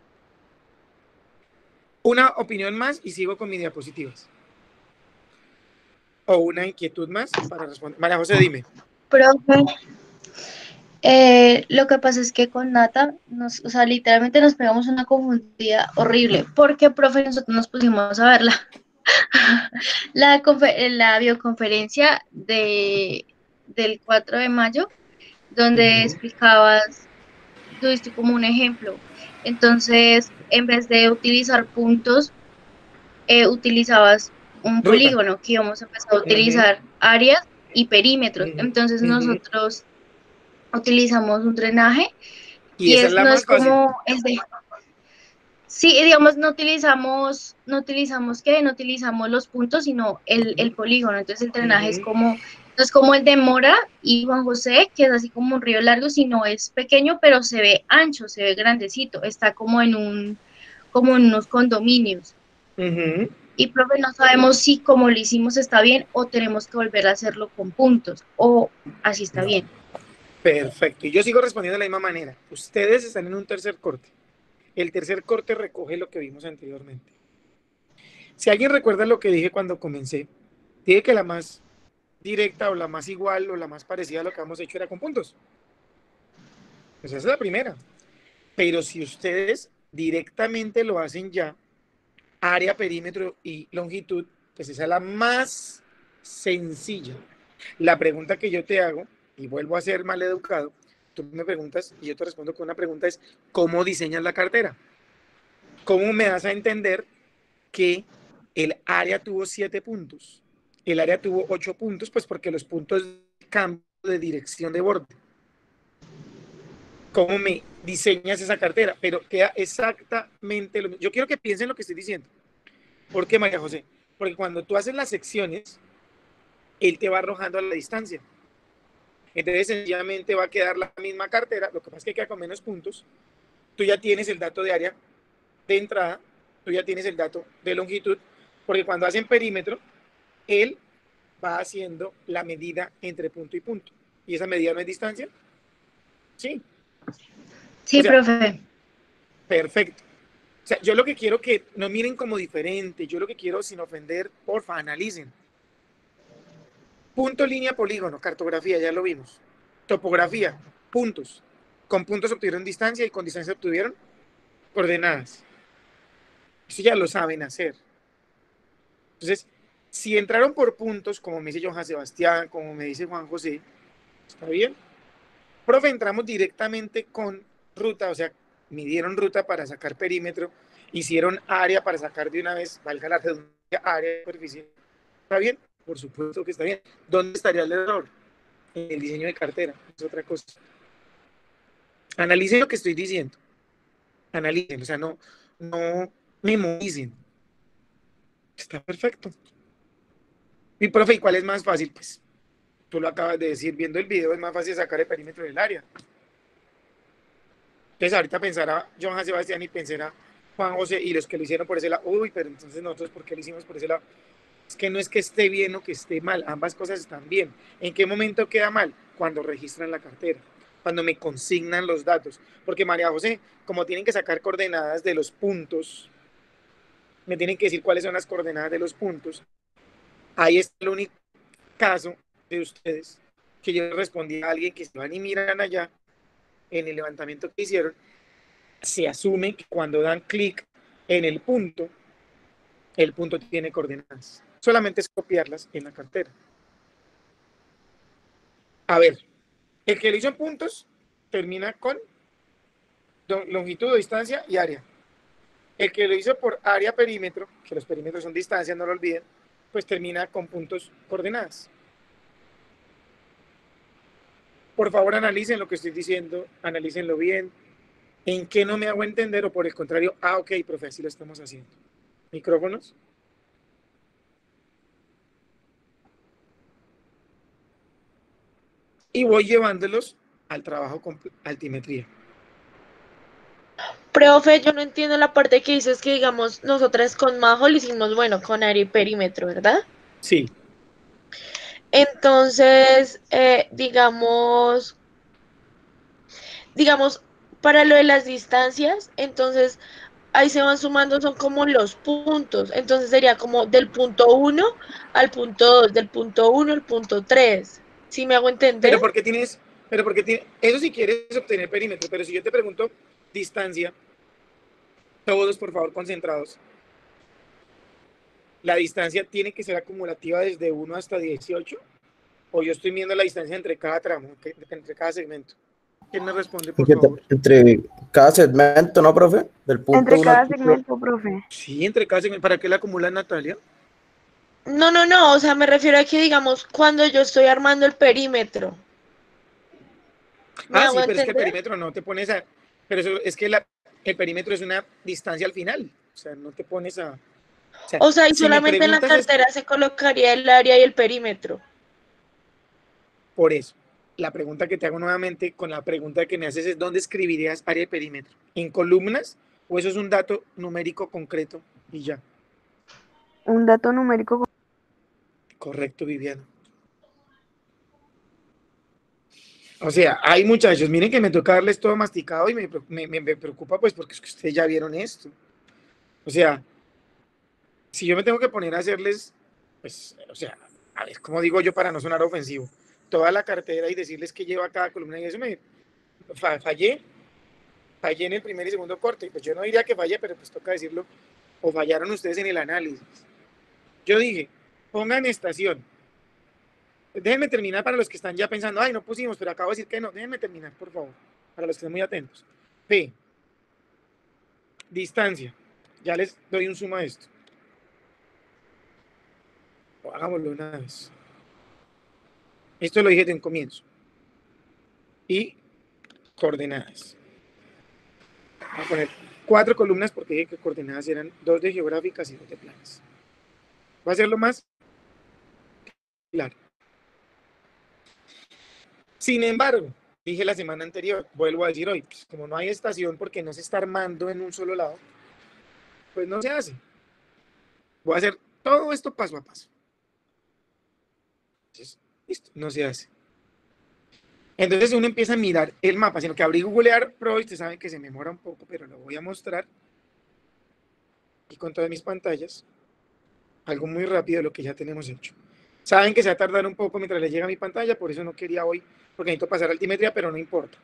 Una opinión más y sigo con mis diapositivas. O una inquietud más para responder. María José, dime. Profe, eh, lo que pasa es que con Nata, nos, o sea, literalmente nos pegamos una confundida horrible, porque, profe, nosotros nos pusimos a verla. la, la videoconferencia de, del cuatro de mayo, donde uh-huh. explicabas, tuviste como un ejemplo. Entonces, en vez de utilizar puntos, eh, utilizabas un Ruta. polígono, que íbamos a empezar a utilizar uh-huh. áreas y perímetros. Uh-huh. Entonces, uh-huh. nosotros utilizamos un drenaje y, y es, es no es como el de... Sí, digamos, no utilizamos, no utilizamos ¿qué? No utilizamos los puntos, sino el, el polígono. Entonces, el drenaje uh-huh. es como... No es como el de Mora y Juan José, que es así como un río largo, sino es pequeño, pero se ve ancho, se ve grandecito, está como en un, como en unos condominios. Uh-huh. Y, profe, no sabemos si como lo hicimos está bien o tenemos que volver a hacerlo con puntos, o así está no. bien. Perfecto, y yo sigo respondiendo de la misma manera. Ustedes están en un tercer corte. El tercer corte recoge lo que vimos anteriormente. Si alguien recuerda lo que dije cuando comencé, dije que la más directa o la más igual o la más parecida a lo que hemos hecho era con puntos. Pues esa es la primera. Pero si ustedes directamente lo hacen ya, área, perímetro y longitud, pues esa es la más sencilla. La pregunta que yo te hago, y vuelvo a ser mal educado, tú me preguntas y yo te respondo con una pregunta, es ¿cómo diseñas la cartera? ¿Cómo me das a entender que el área tuvo siete puntos? El área tuvo ocho puntos, pues porque los puntos cambian de dirección de borde. ¿Cómo me diseñas esa cartera? Pero queda exactamente lo mismo. Yo quiero que piensen lo que estoy diciendo. ¿Por qué, María José? Porque cuando tú haces las secciones, él te va arrojando a la distancia. Entonces, sencillamente va a quedar la misma cartera, lo que pasa es que queda con menos puntos. Tú ya tienes el dato de área de entrada, tú ya tienes el dato de longitud, porque cuando hacen perímetro, él va haciendo la medida entre punto y punto. ¿Y esa medida no es distancia? Sí. Sí, O sea, profe. perfecto. O sea, yo lo que quiero que no miren como diferente, yo lo que quiero, sin ofender, porfa, analicen. Punto, línea, polígono, cartografía, ya lo vimos. Topografía, puntos. Con puntos obtuvieron distancia y con distancia obtuvieron coordenadas. Eso ya lo saben hacer. Entonces, si entraron por puntos, como me dice Johan Sebastián, como me dice Juan José, ¿está bien? Profe, entramos directamente con ruta, o sea, midieron ruta para sacar perímetro, hicieron área para sacar de una vez, valga la redundancia, área de superficie. ¿Está bien? Por supuesto que está bien. ¿Dónde estaría el error? En el diseño de cartera, es otra cosa. Analicen lo que estoy diciendo. Analicen, o sea, no, no memoricen. Está perfecto. Y profe, ¿y cuál es más fácil? Pues tú lo acabas de decir, viendo el video es más fácil sacar el perímetro del área. Entonces ahorita pensará Johan Sebastián y pensará Juan José y los que lo hicieron por ese lado, uy, pero entonces nosotros, ¿por qué lo hicimos por ese lado? Es que no es que esté bien o que esté mal, ambas cosas están bien. ¿En qué momento queda mal? Cuando registran la cartera, cuando me consignan los datos. Porque María José, como tienen que sacar coordenadas de los puntos, me tienen que decir cuáles son las coordenadas de los puntos. Ahí está el único caso de ustedes que yo le respondí a alguien que se van y miran allá en el levantamiento que hicieron, se asume que cuando dan clic en el punto, el punto tiene coordenadas. Solamente es copiarlas en la cartera. A ver, el que lo hizo en puntos termina con longitud, distancia y área. El que lo hizo por área perímetro, que los perímetros son distancia, no lo olviden, pues termina con puntos coordenadas. Por favor, analicen lo que estoy diciendo, analícenlo bien. ¿En qué no me hago entender? O por el contrario, ah, ok, profe, así lo estamos haciendo. ¿Micrófonos? Y voy llevándolos al trabajo con altimetría. Profe, yo no entiendo la parte que dices que, digamos, nosotras con Majo lo hicimos, bueno, con área y perímetro, ¿verdad? Sí. Entonces, eh, digamos, digamos, para lo de las distancias, entonces ahí se van sumando, son como los puntos. Entonces sería como del punto uno al punto dos, del punto uno al punto tres. ¿Sí me hago entender? Pero porque tienes, pero porque tienes, eso si quieres obtener perímetro, pero si yo te pregunto distancia, todos por favor concentrados. ¿La distancia tiene que ser acumulativa desde uno hasta dieciocho? ¿O yo estoy viendo la distancia entre cada tramo, entre cada segmento? ¿Quién me responde, por favor? Entre cada segmento, ¿no, profe? Del punto Entre uno cada al punto- segmento, profe. Sí, entre cada segmento. ¿Para qué la acumula Natalia? No, no, no, o sea, me refiero a que, digamos, cuando yo estoy armando el perímetro. ¿Me Ah, hago sí, pero es que el entender? perímetro no te pones a... Pero eso, es que la, el perímetro es una distancia al final. O sea, no te pones a... O sea, O sea, y si me solamente en la preguntas es cartera se colocaría el área y el perímetro. por eso. La pregunta que te hago nuevamente con la pregunta que me haces es ¿dónde escribirías área de perímetro? ¿En columnas o eso es un dato numérico concreto y ya? Un dato numérico. Correcto, Viviana. O sea, hay muchachos, miren que me toca darles todo masticado y me, me, me preocupa pues porque es que ustedes ya vieron esto. O sea, si yo me tengo que poner a hacerles, pues, o sea, a ver, ¿cómo digo yo para no sonar ofensivo? Toda la cartera y decirles que lleva cada columna y eso me fa, fallé. fallé en el primer y segundo corte. Pues yo no diría que fallé, pero pues toca decirlo, o fallaron ustedes en el análisis. Yo dije, pongan estación. Déjenme terminar para los que están ya pensando, ay, no pusimos, pero acabo de decir que no. Déjenme terminar, por favor, para los que están muy atentos. P. Distancia. Ya les doy un zoom a esto. O hagámoslo una vez. Esto lo dije de un comienzo. Y coordenadas. Voy a poner cuatro columnas porque dije que coordenadas eran dos de geográficas y dos de planas. Va a ser lo más claro. Sin embargo, dije la semana anterior, vuelvo a decir hoy, pues como no hay estación porque no se está armando en un solo lado, pues no se hace. Voy a hacer todo esto paso a paso. Entonces, listo, no se hace. Entonces uno empieza a mirar el mapa, sino que abrí Google Earth Pro y ustedes saben que se me demora un poco, pero lo voy a mostrar. Y con todas mis pantallas, algo muy rápido de lo que ya tenemos hecho. Saben que se va a tardar un poco mientras les llega mi pantalla, por eso no quería hoy, porque necesito pasar altimetría, pero no importa.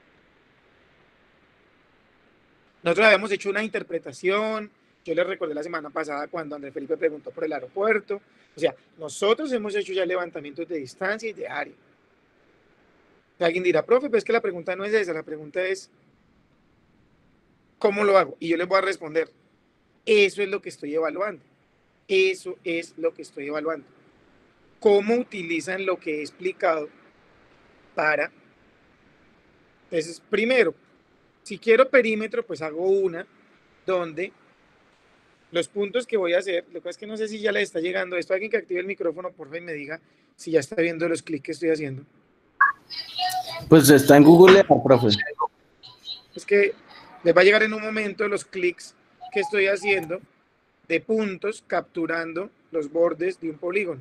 Nosotros habíamos hecho una interpretación, yo les recordé la semana pasada cuando Andrés Felipe preguntó por el aeropuerto, o sea, nosotros hemos hecho ya levantamientos de distancia y de área. Alguien dirá, profe, pero es que la pregunta no es esa, la pregunta es, ¿cómo lo hago? Y yo les voy a responder, eso es lo que estoy evaluando, eso es lo que estoy evaluando. ¿Cómo utilizan lo que he explicado para? Entonces, primero, si quiero perímetro, pues hago una donde los puntos que voy a hacer, lo que pasa es que no sé si ya les está llegando esto, alguien que active el micrófono, por favor, y me diga si ya está viendo los clics que estoy haciendo. Pues está en Google, profe. Es que les va a llegar en un momento los clics que estoy haciendo de puntos capturando los bordes de un polígono.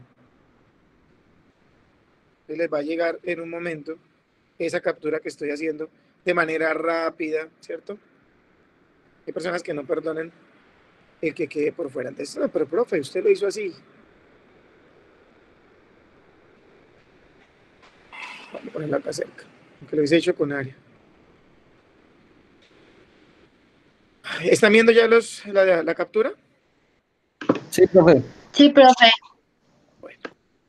Entonces les va a llegar en un momento esa captura que estoy haciendo de manera rápida, ¿cierto? Hay personas que no perdonan el que quede por fuera. Entonces, no, pero profe, usted lo hizo así. Vamos a ponerlo acá cerca, aunque lo hice hecho con área. ¿Están viendo ya los, la, la captura? Sí, profe. Sí, profe. Bueno.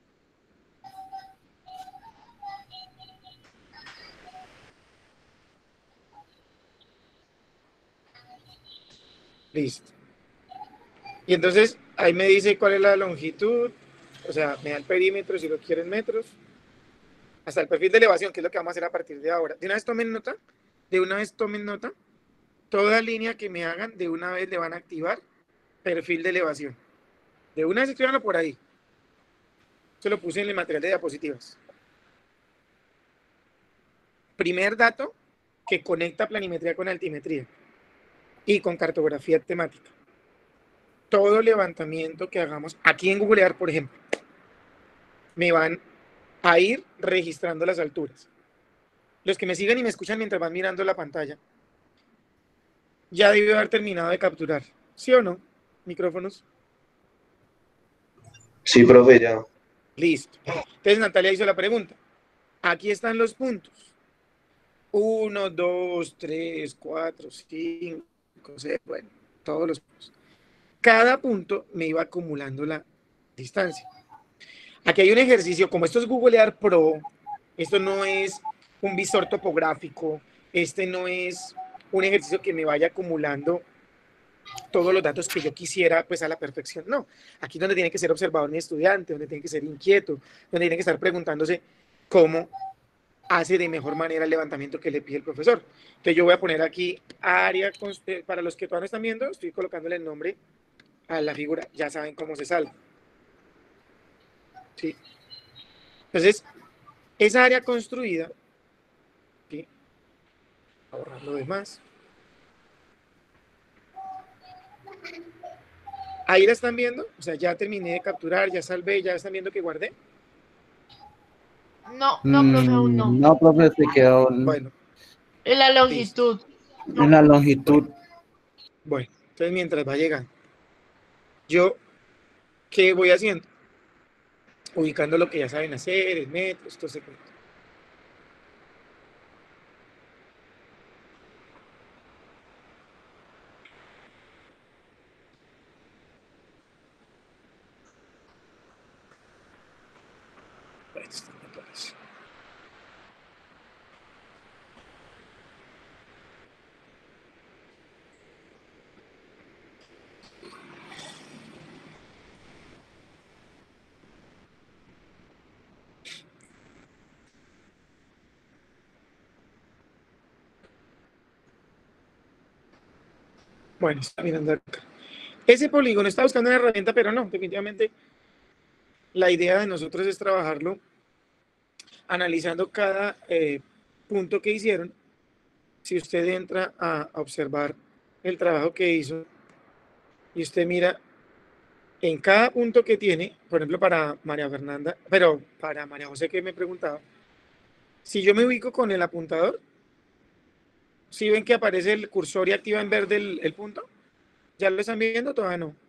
Listo. Y entonces ahí me dice cuál es la longitud, o sea, me da el perímetro si lo quieren metros, hasta el perfil de elevación, que es lo que vamos a hacer a partir de ahora. De una vez tomen nota, de una vez tomen nota, toda línea que me hagan, de una vez le van a activar perfil de elevación. De una vez escríbanlo por ahí. Se lo puse en el material de diapositivas. Primer dato que conecta planimetría con altimetría y con cartografía temática. Todo levantamiento que hagamos aquí en Google Earth, por ejemplo, me van a ir registrando las alturas. Los que me siguen y me escuchan mientras van mirando la pantalla, ya debió haber terminado de capturar. ¿Sí o no? Micrófonos. Sí, profe, ya. Listo. Entonces Natalia hizo la pregunta. Aquí están los puntos. Uno, dos, tres, cuatro, cinco, seis, bueno, todos los puntos. Cada punto me iba acumulando la distancia. Aquí hay un ejercicio, como esto es Google Earth Pro, esto no es un visor topográfico, este no es un ejercicio que me vaya acumulando todos los datos que yo quisiera pues a la perfección, no. Aquí es donde tiene que ser observador mi estudiante, donde tiene que ser inquieto, donde tiene que estar preguntándose cómo hace de mejor manera el levantamiento que le pide el profesor. Entonces yo voy a poner aquí área, para los que todavía no están viendo, estoy colocándole el nombre a la figura, ya saben cómo se sale. ¿Sí? Entonces, esa área construida, ¿sí? Ahorrar lo demás. Ahí la están viendo, o sea, ya terminé de capturar, ya salvé, ya están viendo que guardé. No, no, profe, aún no. No, profe, se quedó Bueno. En la longitud. en la longitud. Bueno, entonces mientras va llegando, yo, ¿qué voy haciendo? Ubicando lo que ya saben hacer, el metro, esto se cuenta. Bueno, está mirando acá. Ese polígono está buscando una herramienta, pero no, definitivamente la idea de nosotros es trabajarlo analizando cada eh, punto que hicieron. Si usted entra a observar el trabajo que hizo y usted mira en cada punto que tiene, por ejemplo, para María Fernanda, pero para María José que me preguntaba, si yo me ubico con el apuntador, si ven que aparece el cursor y activa en verde el, el punto, ¿ya lo están viendo? Todavía no.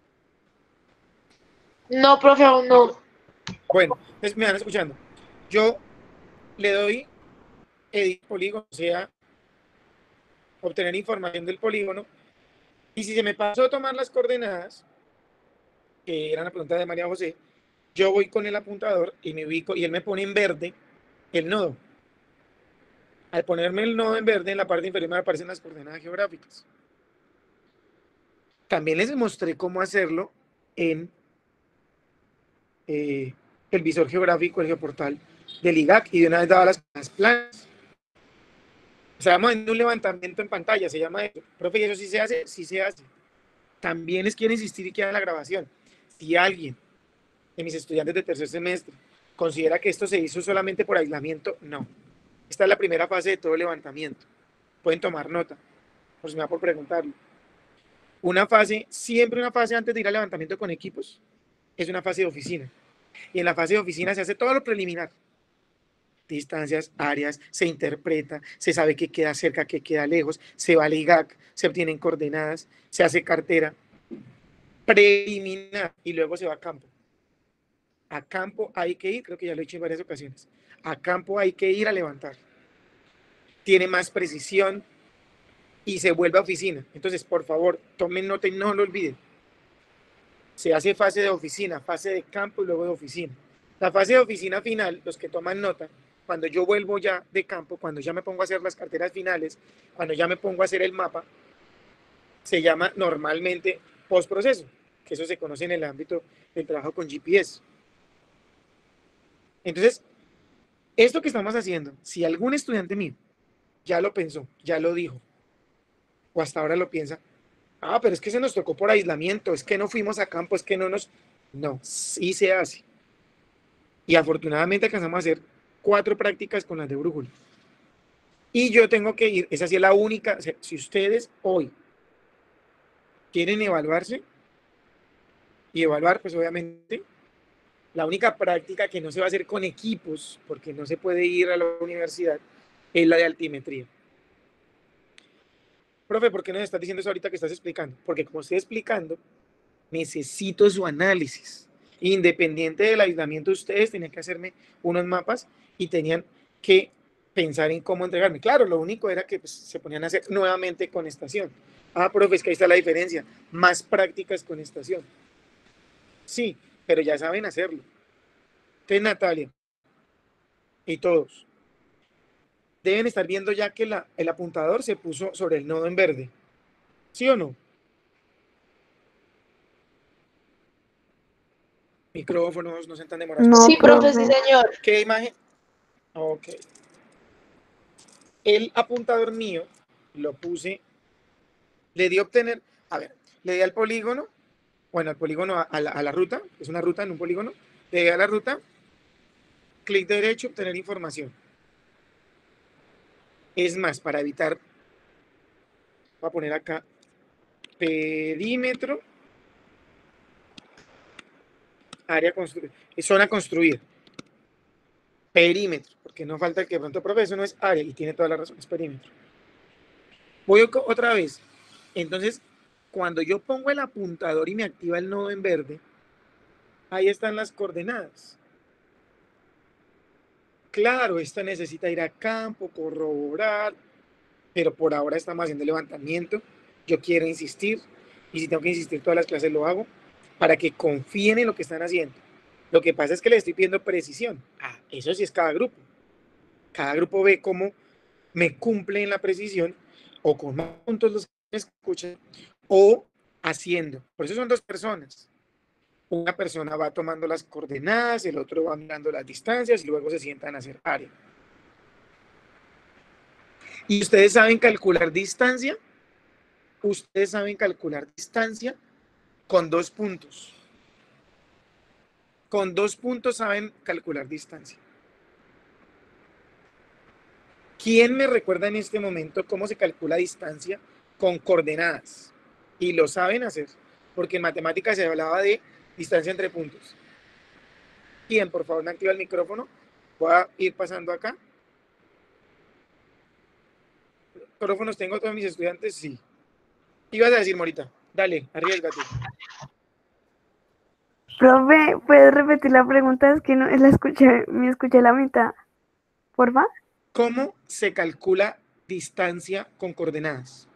No, profe, aún no. Bueno, entonces me van escuchando. Yo le doy edit polígono, o sea, obtener información del polígono, y si se me pasó a tomar las coordenadas, que era la pregunta de María José, yo voy con el apuntador y me ubico, y él me pone en verde el nodo. Al ponerme el nodo en verde, en la parte inferior me aparecen las coordenadas geográficas. También les mostré cómo hacerlo en eh, el visor geográfico, el geoportal del I G A C, y de una vez daba las, las planas. O sea, vamos en un levantamiento en pantalla, se llama eso. Profe, ¿y eso sí se hace? Sí se hace. También les quiero insistir y queda en la grabación. Si alguien de mis estudiantes de tercer semestre considera que esto se hizo solamente por aislamiento, no. Esta es la primera fase de todo el levantamiento. Pueden tomar nota, por si me da por preguntarlo. Una fase, siempre una fase antes de ir al levantamiento con equipos, es una fase de oficina. Y en la fase de oficina se hace todo lo preliminar. Distancias, áreas, se interpreta, se sabe qué queda cerca, qué queda lejos, se va al I G A C, se obtienen coordenadas, se hace cartera preliminar y luego se va a campo. A campo hay que ir, creo que ya lo he dicho en varias ocasiones, a campo hay que ir a levantar. Tiene más precisión y se vuelve a oficina. Entonces, por favor, tomen nota y no lo olviden. Se hace fase de oficina, fase de campo y luego de oficina. La fase de oficina final, los que toman nota, cuando yo vuelvo ya de campo, cuando ya me pongo a hacer las carteras finales, cuando ya me pongo a hacer el mapa, se llama normalmente postproceso, que eso se conoce en el ámbito del trabajo con G P S. Entonces, esto que estamos haciendo, si algún estudiante mío ya lo pensó, ya lo dijo, o hasta ahora lo piensa, ah, pero es que se nos tocó por aislamiento, es que no fuimos a campo, es que no nos... No, sí se hace. Y afortunadamente alcanzamos a hacer cuatro prácticas con las de brújula. Y yo tengo que ir, esa sí es la única, o sea, si ustedes hoy quieren evaluarse, y evaluar, pues obviamente, la única práctica que no se va a hacer con equipos, porque no se puede ir a la universidad, es la de altimetría. Profe, ¿por qué nos estás diciendo eso ahorita que estás explicando? Porque como estoy explicando, necesito su análisis. Independiente del aislamiento, ustedes tenían que hacerme unos mapas y tenían que pensar en cómo entregarme. Claro, lo único era que pues, se ponían a hacer nuevamente con estación. Ah, profe, es que ahí está la diferencia. Más prácticas con estación. Sí, pero ya saben hacerlo. Entonces, Natalia y todos deben estar viendo ya que la, el apuntador se puso sobre el nodo en verde. ¿Sí o no? Micrófonos, no se tan demorados. No, Sí, profe, profe. sí, señor. ¿Qué imagen? Ok. El apuntador mío lo puse, le di a obtener, a ver, le di al polígono, bueno, al polígono, a, a, la, a la ruta, es una ruta en un polígono, le di a la ruta, clic derecho, obtener información. Es más, para evitar, voy a poner acá, perímetro, área construida, zona construida, perímetro, porque no falta el que de pronto, profe, eso no es área, y tiene toda la razón, es perímetro. Voy otra vez, entonces, cuando yo pongo el apuntador y me activa el nodo en verde, ahí están las coordenadas. Claro, esta necesita ir a campo, corroborar, pero por ahora estamos haciendo levantamiento. Yo quiero insistir, y si tengo que insistir todas las clases lo hago, para que confíen en lo que están haciendo. Lo que pasa es que les estoy pidiendo precisión. Ah, eso sí es cada grupo. Cada grupo ve cómo me cumple en la precisión, o con más puntos los que me escuchan, o haciendo. Por eso son dos personas. Una persona va tomando las coordenadas, el otro va mirando las distancias y luego se sientan a hacer área. ¿Y ustedes saben calcular distancia? ustedes saben calcular distancia con dos puntos. Con dos puntos saben calcular distancia. ¿Quién me recuerda en este momento cómo se calcula distancia con coordenadas? Y lo saben hacer, porque en matemáticas se hablaba de distancia entre puntos. ¿Quién, por favor, me activa el micrófono? Voy a ir pasando acá. ¿Micrófonos tengo a todos mis estudiantes? Sí. ¿Qué ibas a decir, Morita? Dale, arriésgate. Profe, ¿puedes repetir la pregunta? Es que no la escuché, me escuché la mitad. ¿Porfa? ¿Cómo se calcula distancia con coordenadas?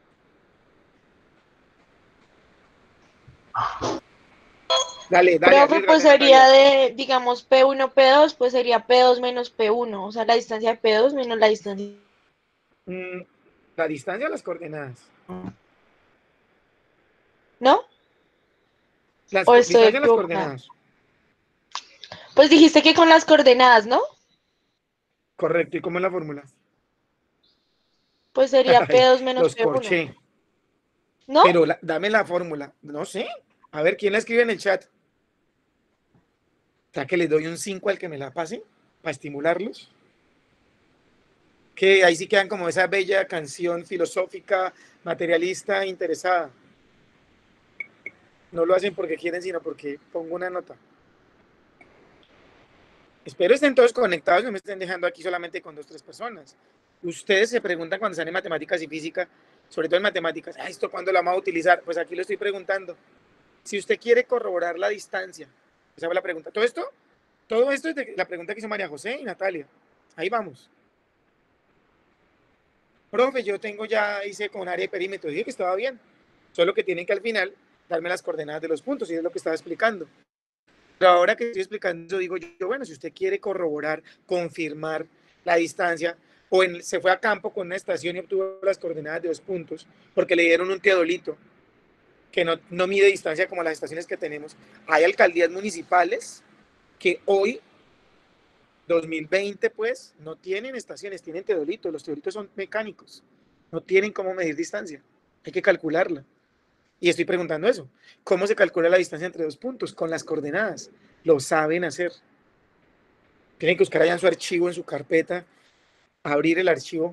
Dale, dale. Profe, pues sería de, digamos, P uno, P dos, pues sería P dos menos P uno, o sea, la distancia de P dos menos la distancia. Mm, ¿la distancia o las coordenadas? ¿No? Las ¿O estoy distancia o las equivocada? coordenadas. Pues dijiste que con las coordenadas, ¿no? Correcto, ¿y cómo es la fórmula? Pues sería P dos menos Los P uno. corché. ¿No? Pero la, dame la fórmula. No sé. A ver, ¿quién la escribe en el chat? O sea, que le doy un cinco al que me la pase para estimularlos. Que ahí sí quedan como esa bella canción filosófica, materialista, interesada. No lo hacen porque quieren, sino porque pongo una nota. Espero estén todos conectados, no me estén dejando aquí solamente con dos, tres personas. Ustedes se preguntan cuando están en matemáticas y física, sobre todo en matemáticas, ah, ¿esto cuándo lo vamos a utilizar? Pues aquí lo estoy preguntando. Si usted quiere corroborar la distancia, esa fue la pregunta. Todo esto, todo esto es de la pregunta que hizo María José y Natalia. Ahí vamos. Profe, yo tengo ya, hice con área de perímetro, dije que estaba bien. Solo que tienen que al final darme las coordenadas de los puntos, y es lo que estaba explicando. Pero ahora que estoy explicando, digo yo, bueno, si usted quiere corroborar, confirmar la distancia, o en, se fue a campo con una estación y obtuvo las coordenadas de dos puntos, porque le dieron un teodolito que no, no mide distancia como las estaciones que tenemos. Hay alcaldías municipales que hoy, dos mil veinte, pues, no tienen estaciones, tienen teodolitos. Los teodolitos son mecánicos, no tienen cómo medir distancia, hay que calcularla. Y estoy preguntando eso, ¿cómo se calcula la distancia entre dos puntos? Con las coordenadas, lo saben hacer. Tienen que buscar allá en su archivo, en su carpeta, abrir el archivo.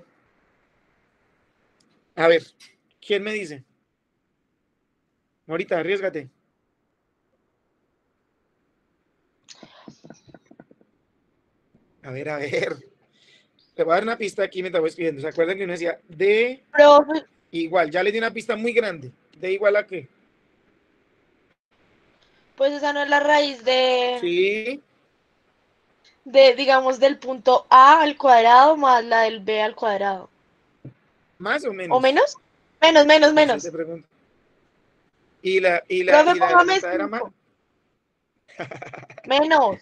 A ver, ¿quién me dice? Ahorita, arriésgate. A ver, a ver. Te voy a dar una pista aquí mientras voy escribiendo. ¿Se acuerdan que uno decía D Profe, igual? Ya le di una pista muy grande. ¿D igual a qué? pues esa no es la raíz de, Sí. de, digamos, del punto A al cuadrado más la del B al cuadrado. ¿Más o menos? ¿O menos? Menos, menos, No sé, menos. te pregunto. Y la, y la, Profe, y la de la póngame mitad era más. cinco. Menos.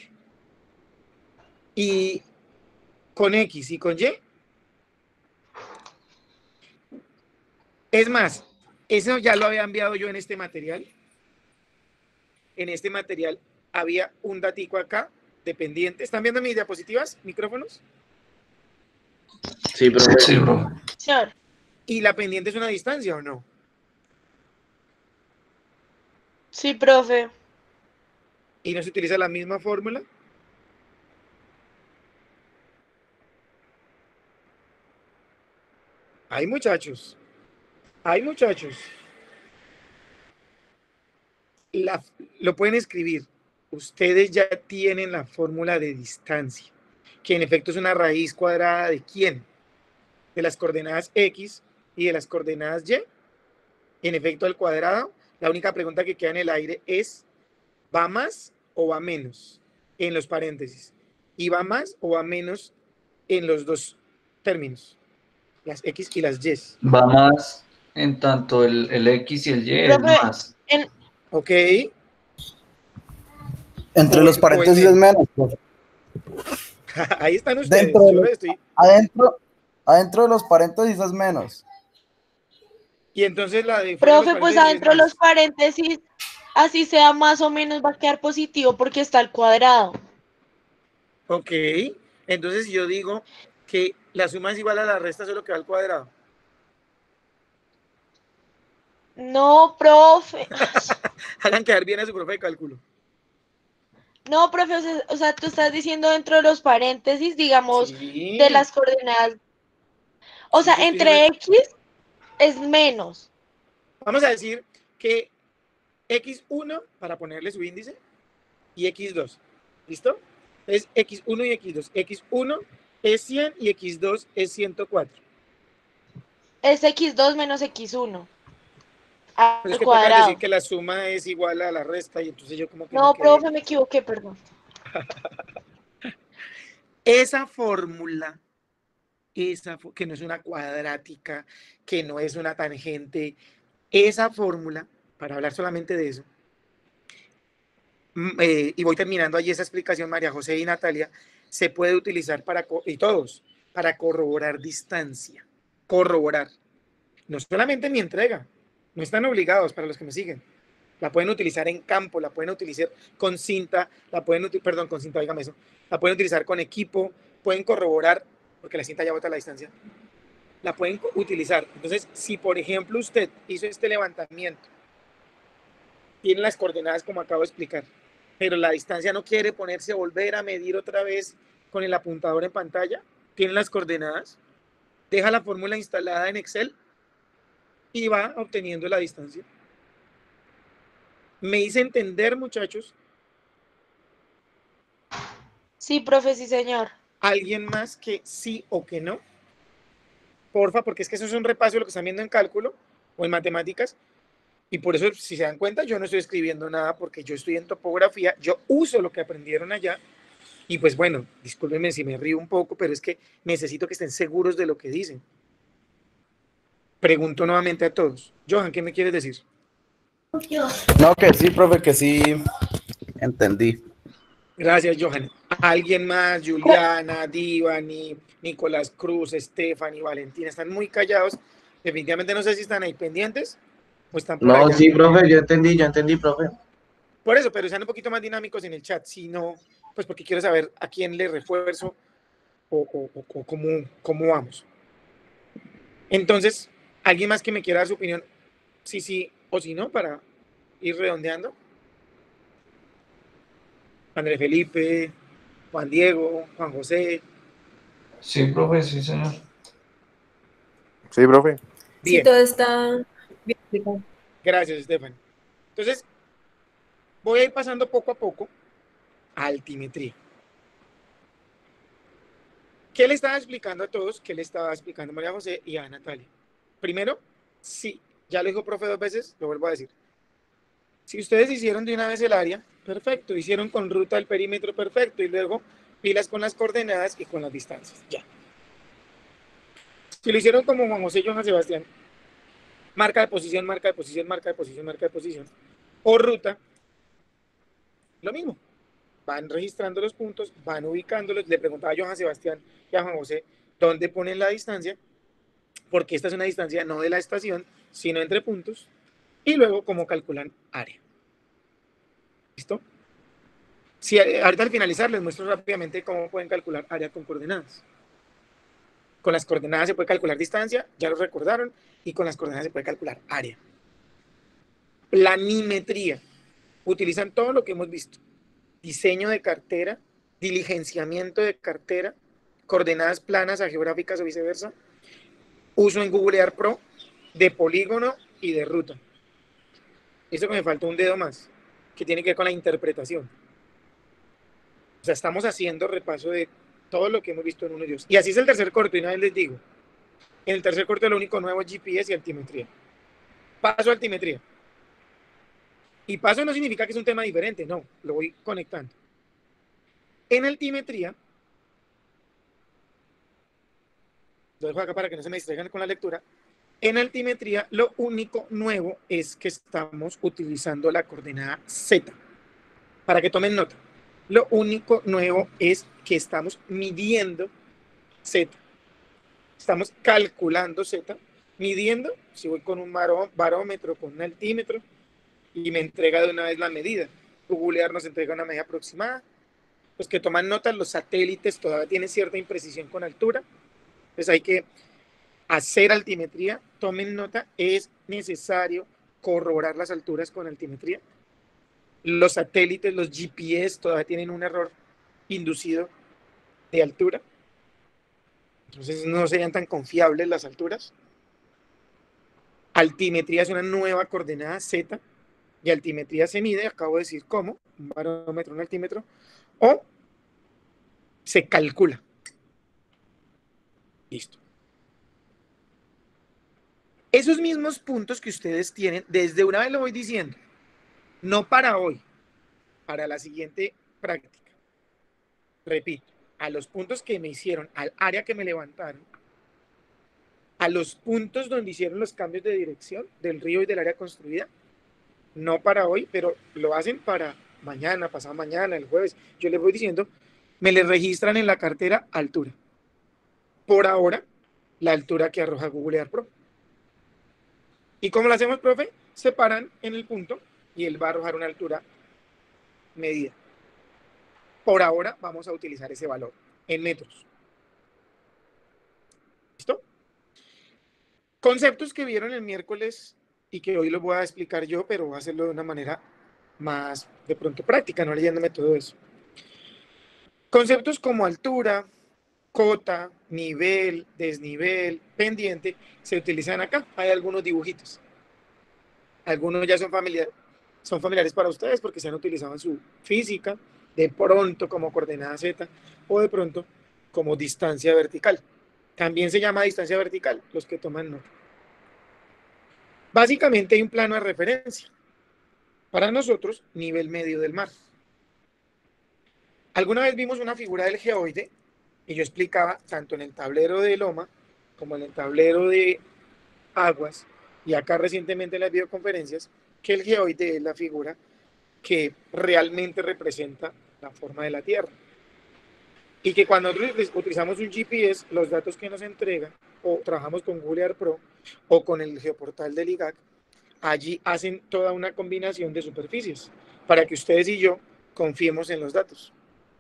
Y con X y con Y. Es más, eso ya lo había enviado yo en este material. En este material había un datico acá, dependiente. ¿Están viendo mis diapositivas? ¿Micrófonos? Sí, profe. Sí, bro. Señor. ¿Y la pendiente es una distancia o no? Sí, profe. ¿Y no se utiliza la misma fórmula? Hay muchachos. Hay muchachos. La, lo pueden escribir. Ustedes ya tienen la fórmula de distancia, que en efecto es una raíz cuadrada de ¿quién? De las coordenadas X y de las coordenadas Y. En efecto, al cuadrado, la única pregunta que queda en el aire es, ¿va más o va menos? En los paréntesis. ¿Y va más o va menos en los dos términos? Las X y las Y. Va más en tanto el, el X y el Y es Profe, más. en, ¿Ok? Entre O los en- o paréntesis en es el- menos, profe. Ahí están ustedes. Dentro de Yo los- les estoy... adentro, adentro de los paréntesis es menos. Y entonces la de fuera de los profe, pues paréntesis es adentro de más. los paréntesis, así sea más o menos, va a quedar positivo porque está al cuadrado. Ok. Entonces yo digo que la suma es igual a la resta, solo que va al cuadrado. No, profe. Hagan quedar bien a su profe de cálculo. No, profe, o sea, o sea, tú estás diciendo dentro de los paréntesis, digamos, Sí, de las coordenadas. O sí, sea, yo estoy entre diciendo- X es menos. Vamos a decir que equis uno, para ponerle su índice, y equis dos. ¿Listo? Es equis uno y equis dos. equis uno es cien y equis dos es ciento cuatro. Es X dos menos X uno Pero es al que tú acabas de decir cuadrado. que la suma es igual a la resta y entonces yo como que me No, quedé. profe, me equivoqué, perdón. Esa fórmula, esa fo- que no es una cuadrática, que no es una tangente, esa fórmula, para hablar solamente de eso, mm, eh, y voy terminando allí esa explicación, María José y Natalia, se puede utilizar para, co- y todos, para corroborar distancia. Corroborar. No solamente en mi entrega, no están obligados para los que me siguen. La pueden utilizar en campo, la pueden utilizar con cinta, la pueden utilizar, perdón, con cinta, dígame eso, la pueden utilizar con equipo, pueden corroborar, porque la cinta ya bota la distancia, la pueden co- utilizar. Entonces, si por ejemplo usted hizo este levantamiento, tiene las coordenadas como acabo de explicar, pero la distancia no quiere ponerse a volver a medir otra vez con el apuntador en pantalla, tiene las coordenadas, deja la fórmula instalada en Excel y va obteniendo la distancia. Me hice entender, muchachos. Sí, profe, sí, señor. ¿Alguien más que sí o que no? Porfa, porque es que eso es un repaso de lo que están viendo en cálculo o en matemáticas. Y por eso, si se dan cuenta, yo no estoy escribiendo nada porque yo estoy en topografía, yo uso lo que aprendieron allá. Y pues bueno, discúlpenme si me río un poco, pero es que necesito que estén seguros de lo que dicen. Pregunto nuevamente a todos. Johan, ¿qué me quieres decir? No, que sí, profe, que sí entendí. Gracias, Johan. ¿Alguien más? Juliana, Divani, Nicolás Cruz, Stephanie, Valentina, están muy callados. Definitivamente no sé si están ahí pendientes o están por No, allá. sí, profe, yo entendí, yo entendí, profe. Por eso, pero sean un poquito más dinámicos en el chat, si no, pues porque quiero saber a quién le refuerzo o, o, o, o cómo, cómo vamos. Entonces, ¿alguien más que me quiera dar su opinión? Sí, sí o sí no, para ir redondeando. André Felipe, Juan Diego, Juan José. Sí, profe, sí, señor. Sí, profe. Bien. Sí, todo está bien explicado. Gracias, Estefan. Entonces, voy a ir pasando poco a poco a altimetría. ¿Qué le estaba explicando a todos? ¿Qué le estaba explicando a María José y a Natalia? Primero, sí, ya lo dijo profe dos veces, lo vuelvo a decir. Si ustedes hicieron de una vez el área, perfecto, hicieron con ruta del perímetro, perfecto, y luego pilas con las coordenadas y con las distancias, ya. Si lo hicieron como Juan José y Johan Sebastián, marca de posición, marca de posición, marca de posición, marca de posición, o ruta, lo mismo. Van registrando los puntos, van ubicándolos. Le preguntaba a Johan Sebastián y a Juan José dónde ponen la distancia, porque esta es una distancia no de la estación, sino entre puntos, y luego cómo calculan área. ¿Listo? Si ahorita al finalizar les muestro rápidamente cómo pueden calcular área con coordenadas. Con las coordenadas se puede calcular distancia, ya lo recordaron, y con las coordenadas se puede calcular área. Planimetría. Utilizan todo lo que hemos visto. Diseño de cartera, diligenciamiento de cartera, coordenadas planas a geográficas o viceversa, uso en Google Earth Pro de polígono y de ruta. Eso que me faltó un dedo más, que tiene que ver con la interpretación. O sea, estamos haciendo repaso de todo lo que hemos visto en uno y dos. Y así es el tercer corto, y una vez les digo, en el tercer corto lo único nuevo es G P S y altimetría. Paso a altimetría. Y paso no significa que es un tema diferente, no, lo voy conectando. En altimetría, lo dejo acá para que no se me distraigan con la lectura. En altimetría, lo único nuevo es que estamos utilizando la coordenada Z. Para que tomen nota. Lo único nuevo es que estamos midiendo Z. Estamos calculando Z, midiendo, si voy con un barómetro, con un altímetro, y me entrega de una vez la medida. Google Earth nos entrega una medida aproximada. Los que toman nota, los satélites todavía tienen cierta imprecisión con altura. Entonces hay que hacer altimetría. Tomen nota, es necesario corroborar las alturas con altimetría. Los satélites, los G P S todavía tienen un error inducido de altura. Entonces no serían tan confiables las alturas. Altimetría es una nueva coordenada Z y altimetría se mide, acabo de decir cómo, un barómetro, un altímetro, o se calcula. Listo. Esos mismos puntos que ustedes tienen, desde una vez lo voy diciendo, no para hoy, para la siguiente práctica. Repito, a los puntos que me hicieron, al área que me levantaron, a los puntos donde hicieron los cambios de dirección del río y del área construida, no para hoy, pero lo hacen para mañana, pasado mañana, el jueves. Yo les voy diciendo, me les registran en la cartera altura. Por ahora, la altura que arroja Google Earth Pro. ¿Y cómo lo hacemos, profe? Se paran en el punto y él va a arrojar una altura medida. Por ahora vamos a utilizar ese valor en metros. ¿Listo? Conceptos que vieron el miércoles y que hoy los voy a explicar yo, pero voy a hacerlo de una manera más de pronto práctica, no leyéndome todo eso. Conceptos como altura, cota, nivel, desnivel, pendiente, se utilizan acá. Hay algunos dibujitos. Algunos ya son familiares, son familiares para ustedes porque se han utilizado en su física, de pronto como coordenada Z o de pronto como distancia vertical. También se llama distancia vertical, los que toman nota. Básicamente hay un plano de referencia. Para nosotros, nivel medio del mar. Alguna vez vimos una figura del geoide y yo explicaba tanto en el tablero de Loma como en el tablero de Aguas y acá recientemente en las videoconferencias que el geoide es la figura que realmente representa la forma de la Tierra. Y que cuando utilizamos un G P S, los datos que nos entrega, o trabajamos con Google Earth Pro, o con el geoportal del I G A C, allí hacen toda una combinación de superficies, para que ustedes y yo confiemos en los datos.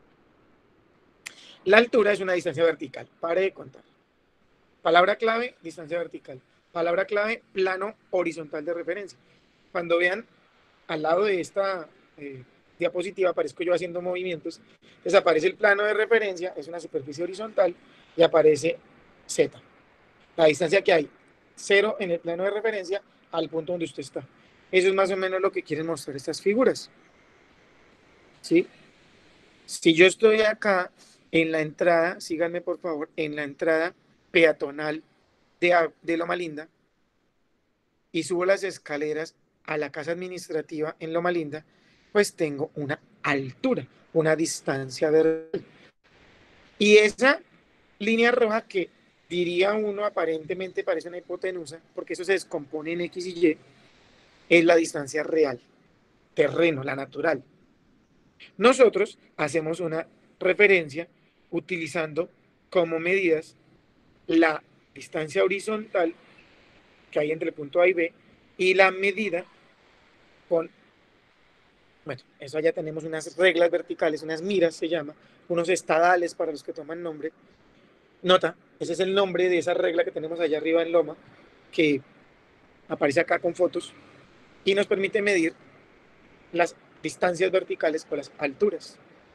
La altura es una distancia vertical, pare de contar. Palabra clave, distancia vertical. Palabra clave, plano horizontal de referencia. Cuando vean al lado de esta eh, diapositiva, aparezco yo haciendo movimientos, entonces aparece el plano de referencia, es una superficie horizontal, y aparece Z. La distancia que hay, cero en el plano de referencia al punto donde usted está. Eso es más o menos lo que quieren mostrar estas figuras. ¿Sí? Si yo estoy acá en la entrada, síganme por favor, en la entrada peatonal de, de Loma Linda y subo las escaleras a la casa administrativa en Loma Linda, pues tengo una altura, una distancia vertical. Y esa línea roja que diría uno aparentemente parece una hipotenusa, porque eso se descompone en X y Y, es la distancia real, terreno, la natural. Nosotros hacemos una referencia utilizando como medidas la distancia horizontal que hay entre el punto A y B y la medida con, bueno, eso allá tenemos unas reglas verticales, unas miras se llama, unos estadales para los que toman nombre. Nota, ese es el nombre de esa regla que tenemos allá arriba en Loma, que aparece acá con fotos y nos permite medir las distancias verticales o las alturas.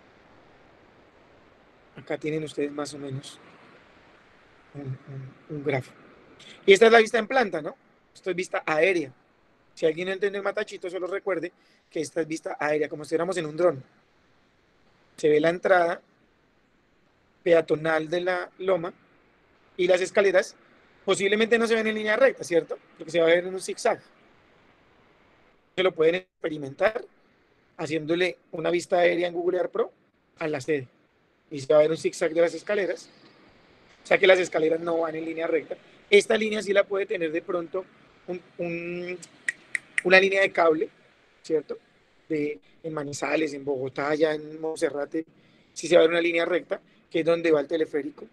Acá tienen ustedes más o menos un, un, un grafo. Y esta es la vista en planta, ¿no? Esto es vista aérea. Si alguien no entiende el matachito, solo recuerde que esta es vista aérea, como si estuviéramos en un dron. Se ve la entrada peatonal de la loma y las escaleras posiblemente no se ven en línea recta, ¿cierto? Porque se va a ver en un zigzag. Se lo pueden experimentar haciéndole una vista aérea en Google Earth Pro a la sede. Y se va a ver un zigzag de las escaleras. O sea que las escaleras no van en línea recta. Esta línea sí la puede tener de pronto un, un, una línea de cable, ¿cierto? De, en Manizales, en Bogotá, ya en Monserrate, sí se va a ver una línea recta, que es donde va el teleférico.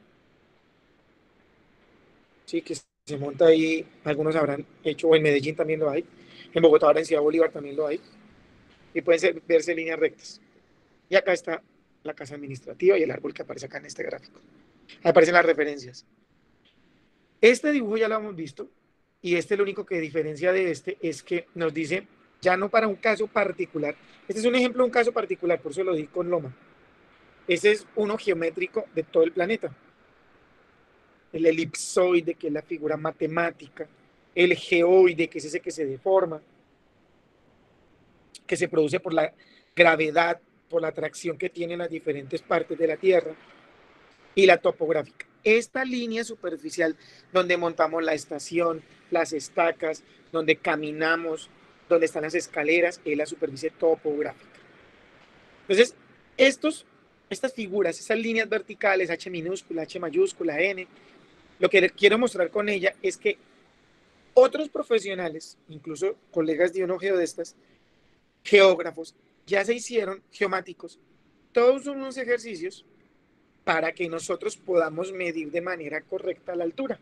Sí, que se monta ahí, algunos habrán hecho, o en Medellín también lo hay, en Bogotá, ahora en Ciudad Bolívar también lo hay, y pueden ser, verse líneas rectas. Y acá está la casa administrativa y el árbol que aparece acá en este gráfico. Ahí aparecen las referencias. Este dibujo ya lo hemos visto, y este lo único que diferencia de este es que nos dice, ya no para un caso particular, este es un ejemplo de un caso particular, por eso lo di con loma. Ese es uno geométrico de todo el planeta. El elipsoide, que es la figura matemática, el geoide, que es ese que se deforma, que se produce por la gravedad, por la atracción que tienen las diferentes partes de la Tierra, y la topográfica. Esta línea superficial donde montamos la estación, las estacas, donde caminamos, donde están las escaleras, es la superficie topográfica. Entonces, estos, estas figuras, esas líneas verticales, H minúscula, H mayúscula, N, lo que quiero mostrar con ella es que otros profesionales, incluso colegas de uno geodestas, geógrafos, ya se hicieron geomáticos, todos unos ejercicios para que nosotros podamos medir de manera correcta la altura.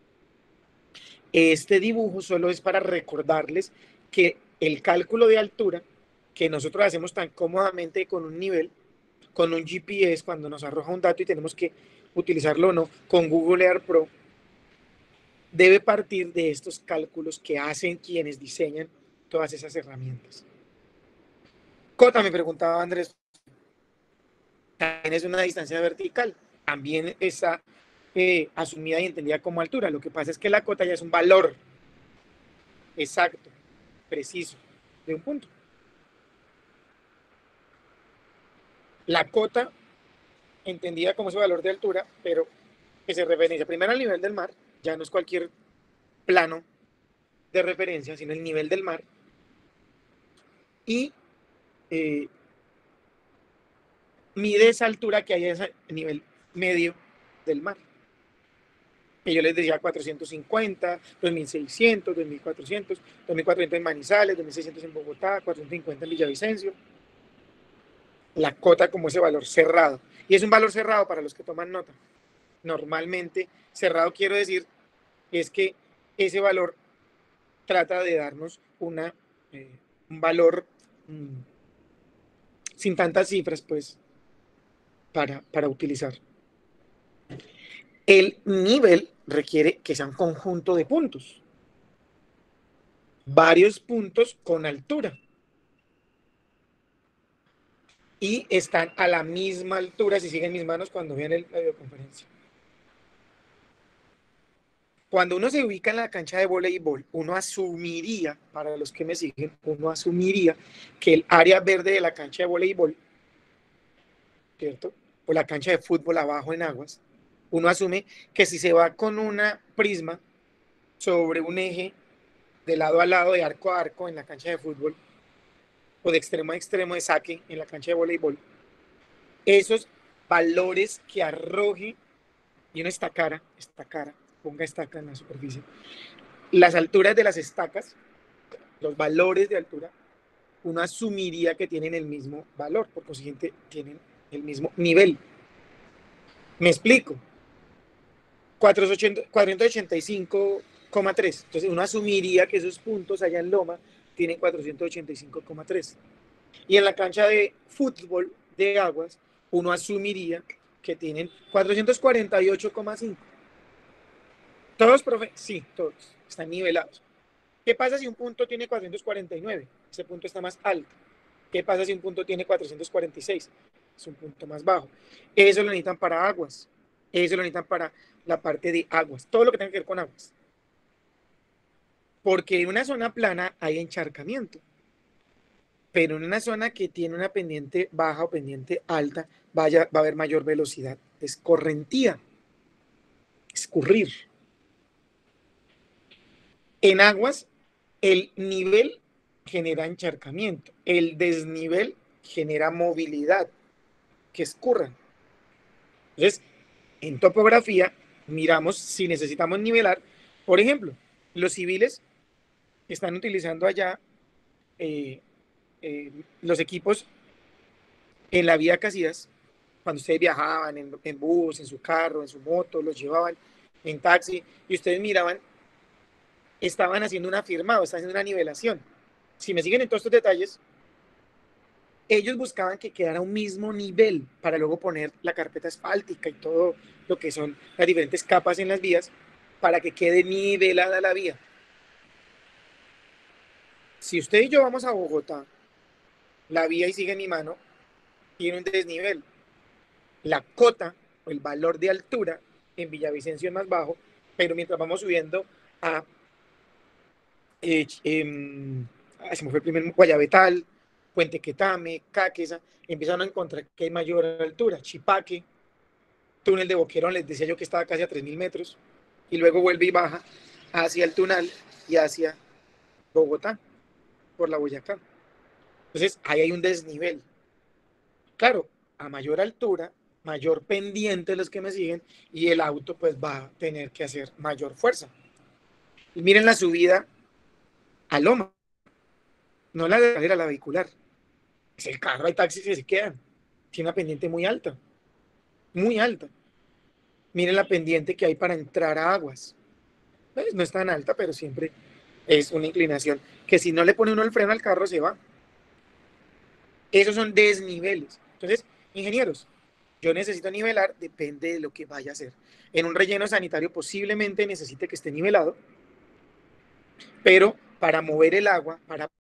Este dibujo solo es para recordarles que el cálculo de altura que nosotros hacemos tan cómodamente con un nivel, con un G P S, cuando nos arroja un dato y tenemos que utilizarlo o no, con Google Earth Pro, debe partir de estos cálculos que hacen quienes diseñan todas esas herramientas. Cota, me preguntaba Andrés, también es una distancia vertical, también está eh, asumida y entendida como altura. Lo que pasa es que la cota ya es un valor exacto, preciso, de un punto. La cota, entendida como ese valor de altura, pero que se referencia primero al nivel del mar, ya no es cualquier plano de referencia, sino el nivel del mar, y eh, mide esa altura que hay a ese nivel medio del mar. Que yo les decía cuatrocientos cincuenta, dos mil seiscientos, dos mil cuatrocientos, dos mil cuatrocientos en Manizales, dos mil seiscientos en Bogotá, cuatrocientos cincuenta en Villavicencio. La cota como ese valor cerrado. Y es un valor cerrado para los que toman nota. Normalmente, cerrado quiero decir, es que ese valor trata de darnos una, eh, un valor mmm, sin tantas cifras, pues, para, para utilizar. El nivel requiere que sea un conjunto de puntos. Varios puntos con altura. Y están a la misma altura, si siguen mis manos, cuando vean el, la videoconferencia. Cuando uno se ubica en la cancha de voleibol, uno asumiría, para los que me siguen, uno asumiría que el área verde de la cancha de voleibol, ¿cierto? O la cancha de fútbol abajo en aguas, uno asume que si se va con una prisma sobre un eje de lado a lado, de arco a arco en la cancha de fútbol, o de extremo a extremo de saque en la cancha de voleibol, esos valores que arroje, y uno estacara, estacara, ponga estaca en la superficie, las alturas de las estacas, los valores de altura, uno asumiría que tienen el mismo valor, por consiguiente tienen el mismo nivel. Me explico. cuatrocientos ochenta y cinco coma tres. Entonces uno asumiría que esos puntos allá en Loma tienen cuatrocientos ochenta y cinco coma tres. Y en la cancha de fútbol de aguas, uno asumiría que tienen cuatrocientos cuarenta y ocho coma cinco. ¿Todos, profe? Sí, todos. Están nivelados. ¿Qué pasa si un punto tiene cuatrocientos cuarenta y nueve? Ese punto está más alto. ¿Qué pasa si un punto tiene cuatrocientos cuarenta y seis? Es un punto más bajo. Eso lo necesitan para aguas. Eso lo necesitan para la parte de aguas. Todo lo que tenga que ver con aguas. Porque en una zona plana hay encharcamiento. Pero en una zona que tiene una pendiente baja o pendiente alta, vaya, va a haber mayor velocidad. Es correntía. Escurrir. En aguas, el nivel genera encharcamiento. El desnivel genera movilidad, que escurran. Entonces, en topografía, miramos si necesitamos nivelar. Por ejemplo, los civiles están utilizando allá eh, eh, los equipos en la vía Casillas, cuando ustedes viajaban en, en bus, en su carro, en su moto, los llevaban en taxi, y ustedes miraban, estaban haciendo un afirmado, estaban haciendo una nivelación. Si me siguen en todos estos detalles, ellos buscaban que quedara un mismo nivel para luego poner la carpeta asfáltica y todo lo que son las diferentes capas en las vías para que quede nivelada la vía. Si usted y yo vamos a Bogotá, la vía y sigue en mi mano, tiene un desnivel. La cota o el valor de altura en Villavicencio es más bajo, pero mientras vamos subiendo a eh, eh, se me fue el primer Guayabetal, Puente Quetame, Caquesa, empiezan a encontrar que hay mayor altura. Chipaque, túnel de Boquerón, les decía yo que estaba casi a tres mil metros, y luego vuelve y baja hacia el Tunal y hacia Bogotá, por la Boyacá. Entonces, ahí hay un desnivel. Claro, a mayor altura, mayor pendiente los que me siguen, y el auto pues va a tener que hacer mayor fuerza. Y miren la subida a Loma, no la de escalera, la vehicular. Es el carro, hay taxis que se quedan. Tiene una pendiente muy alta, muy alta. Miren la pendiente que hay para entrar a Aguas. ¿Ves? No es tan alta, pero siempre es una inclinación que si no le pone uno el freno al carro se va. Esos son desniveles. Entonces, ingenieros, yo necesito nivelar, depende de lo que vaya a hacer. En un relleno sanitario posiblemente necesite que esté nivelado, pero para mover el agua, para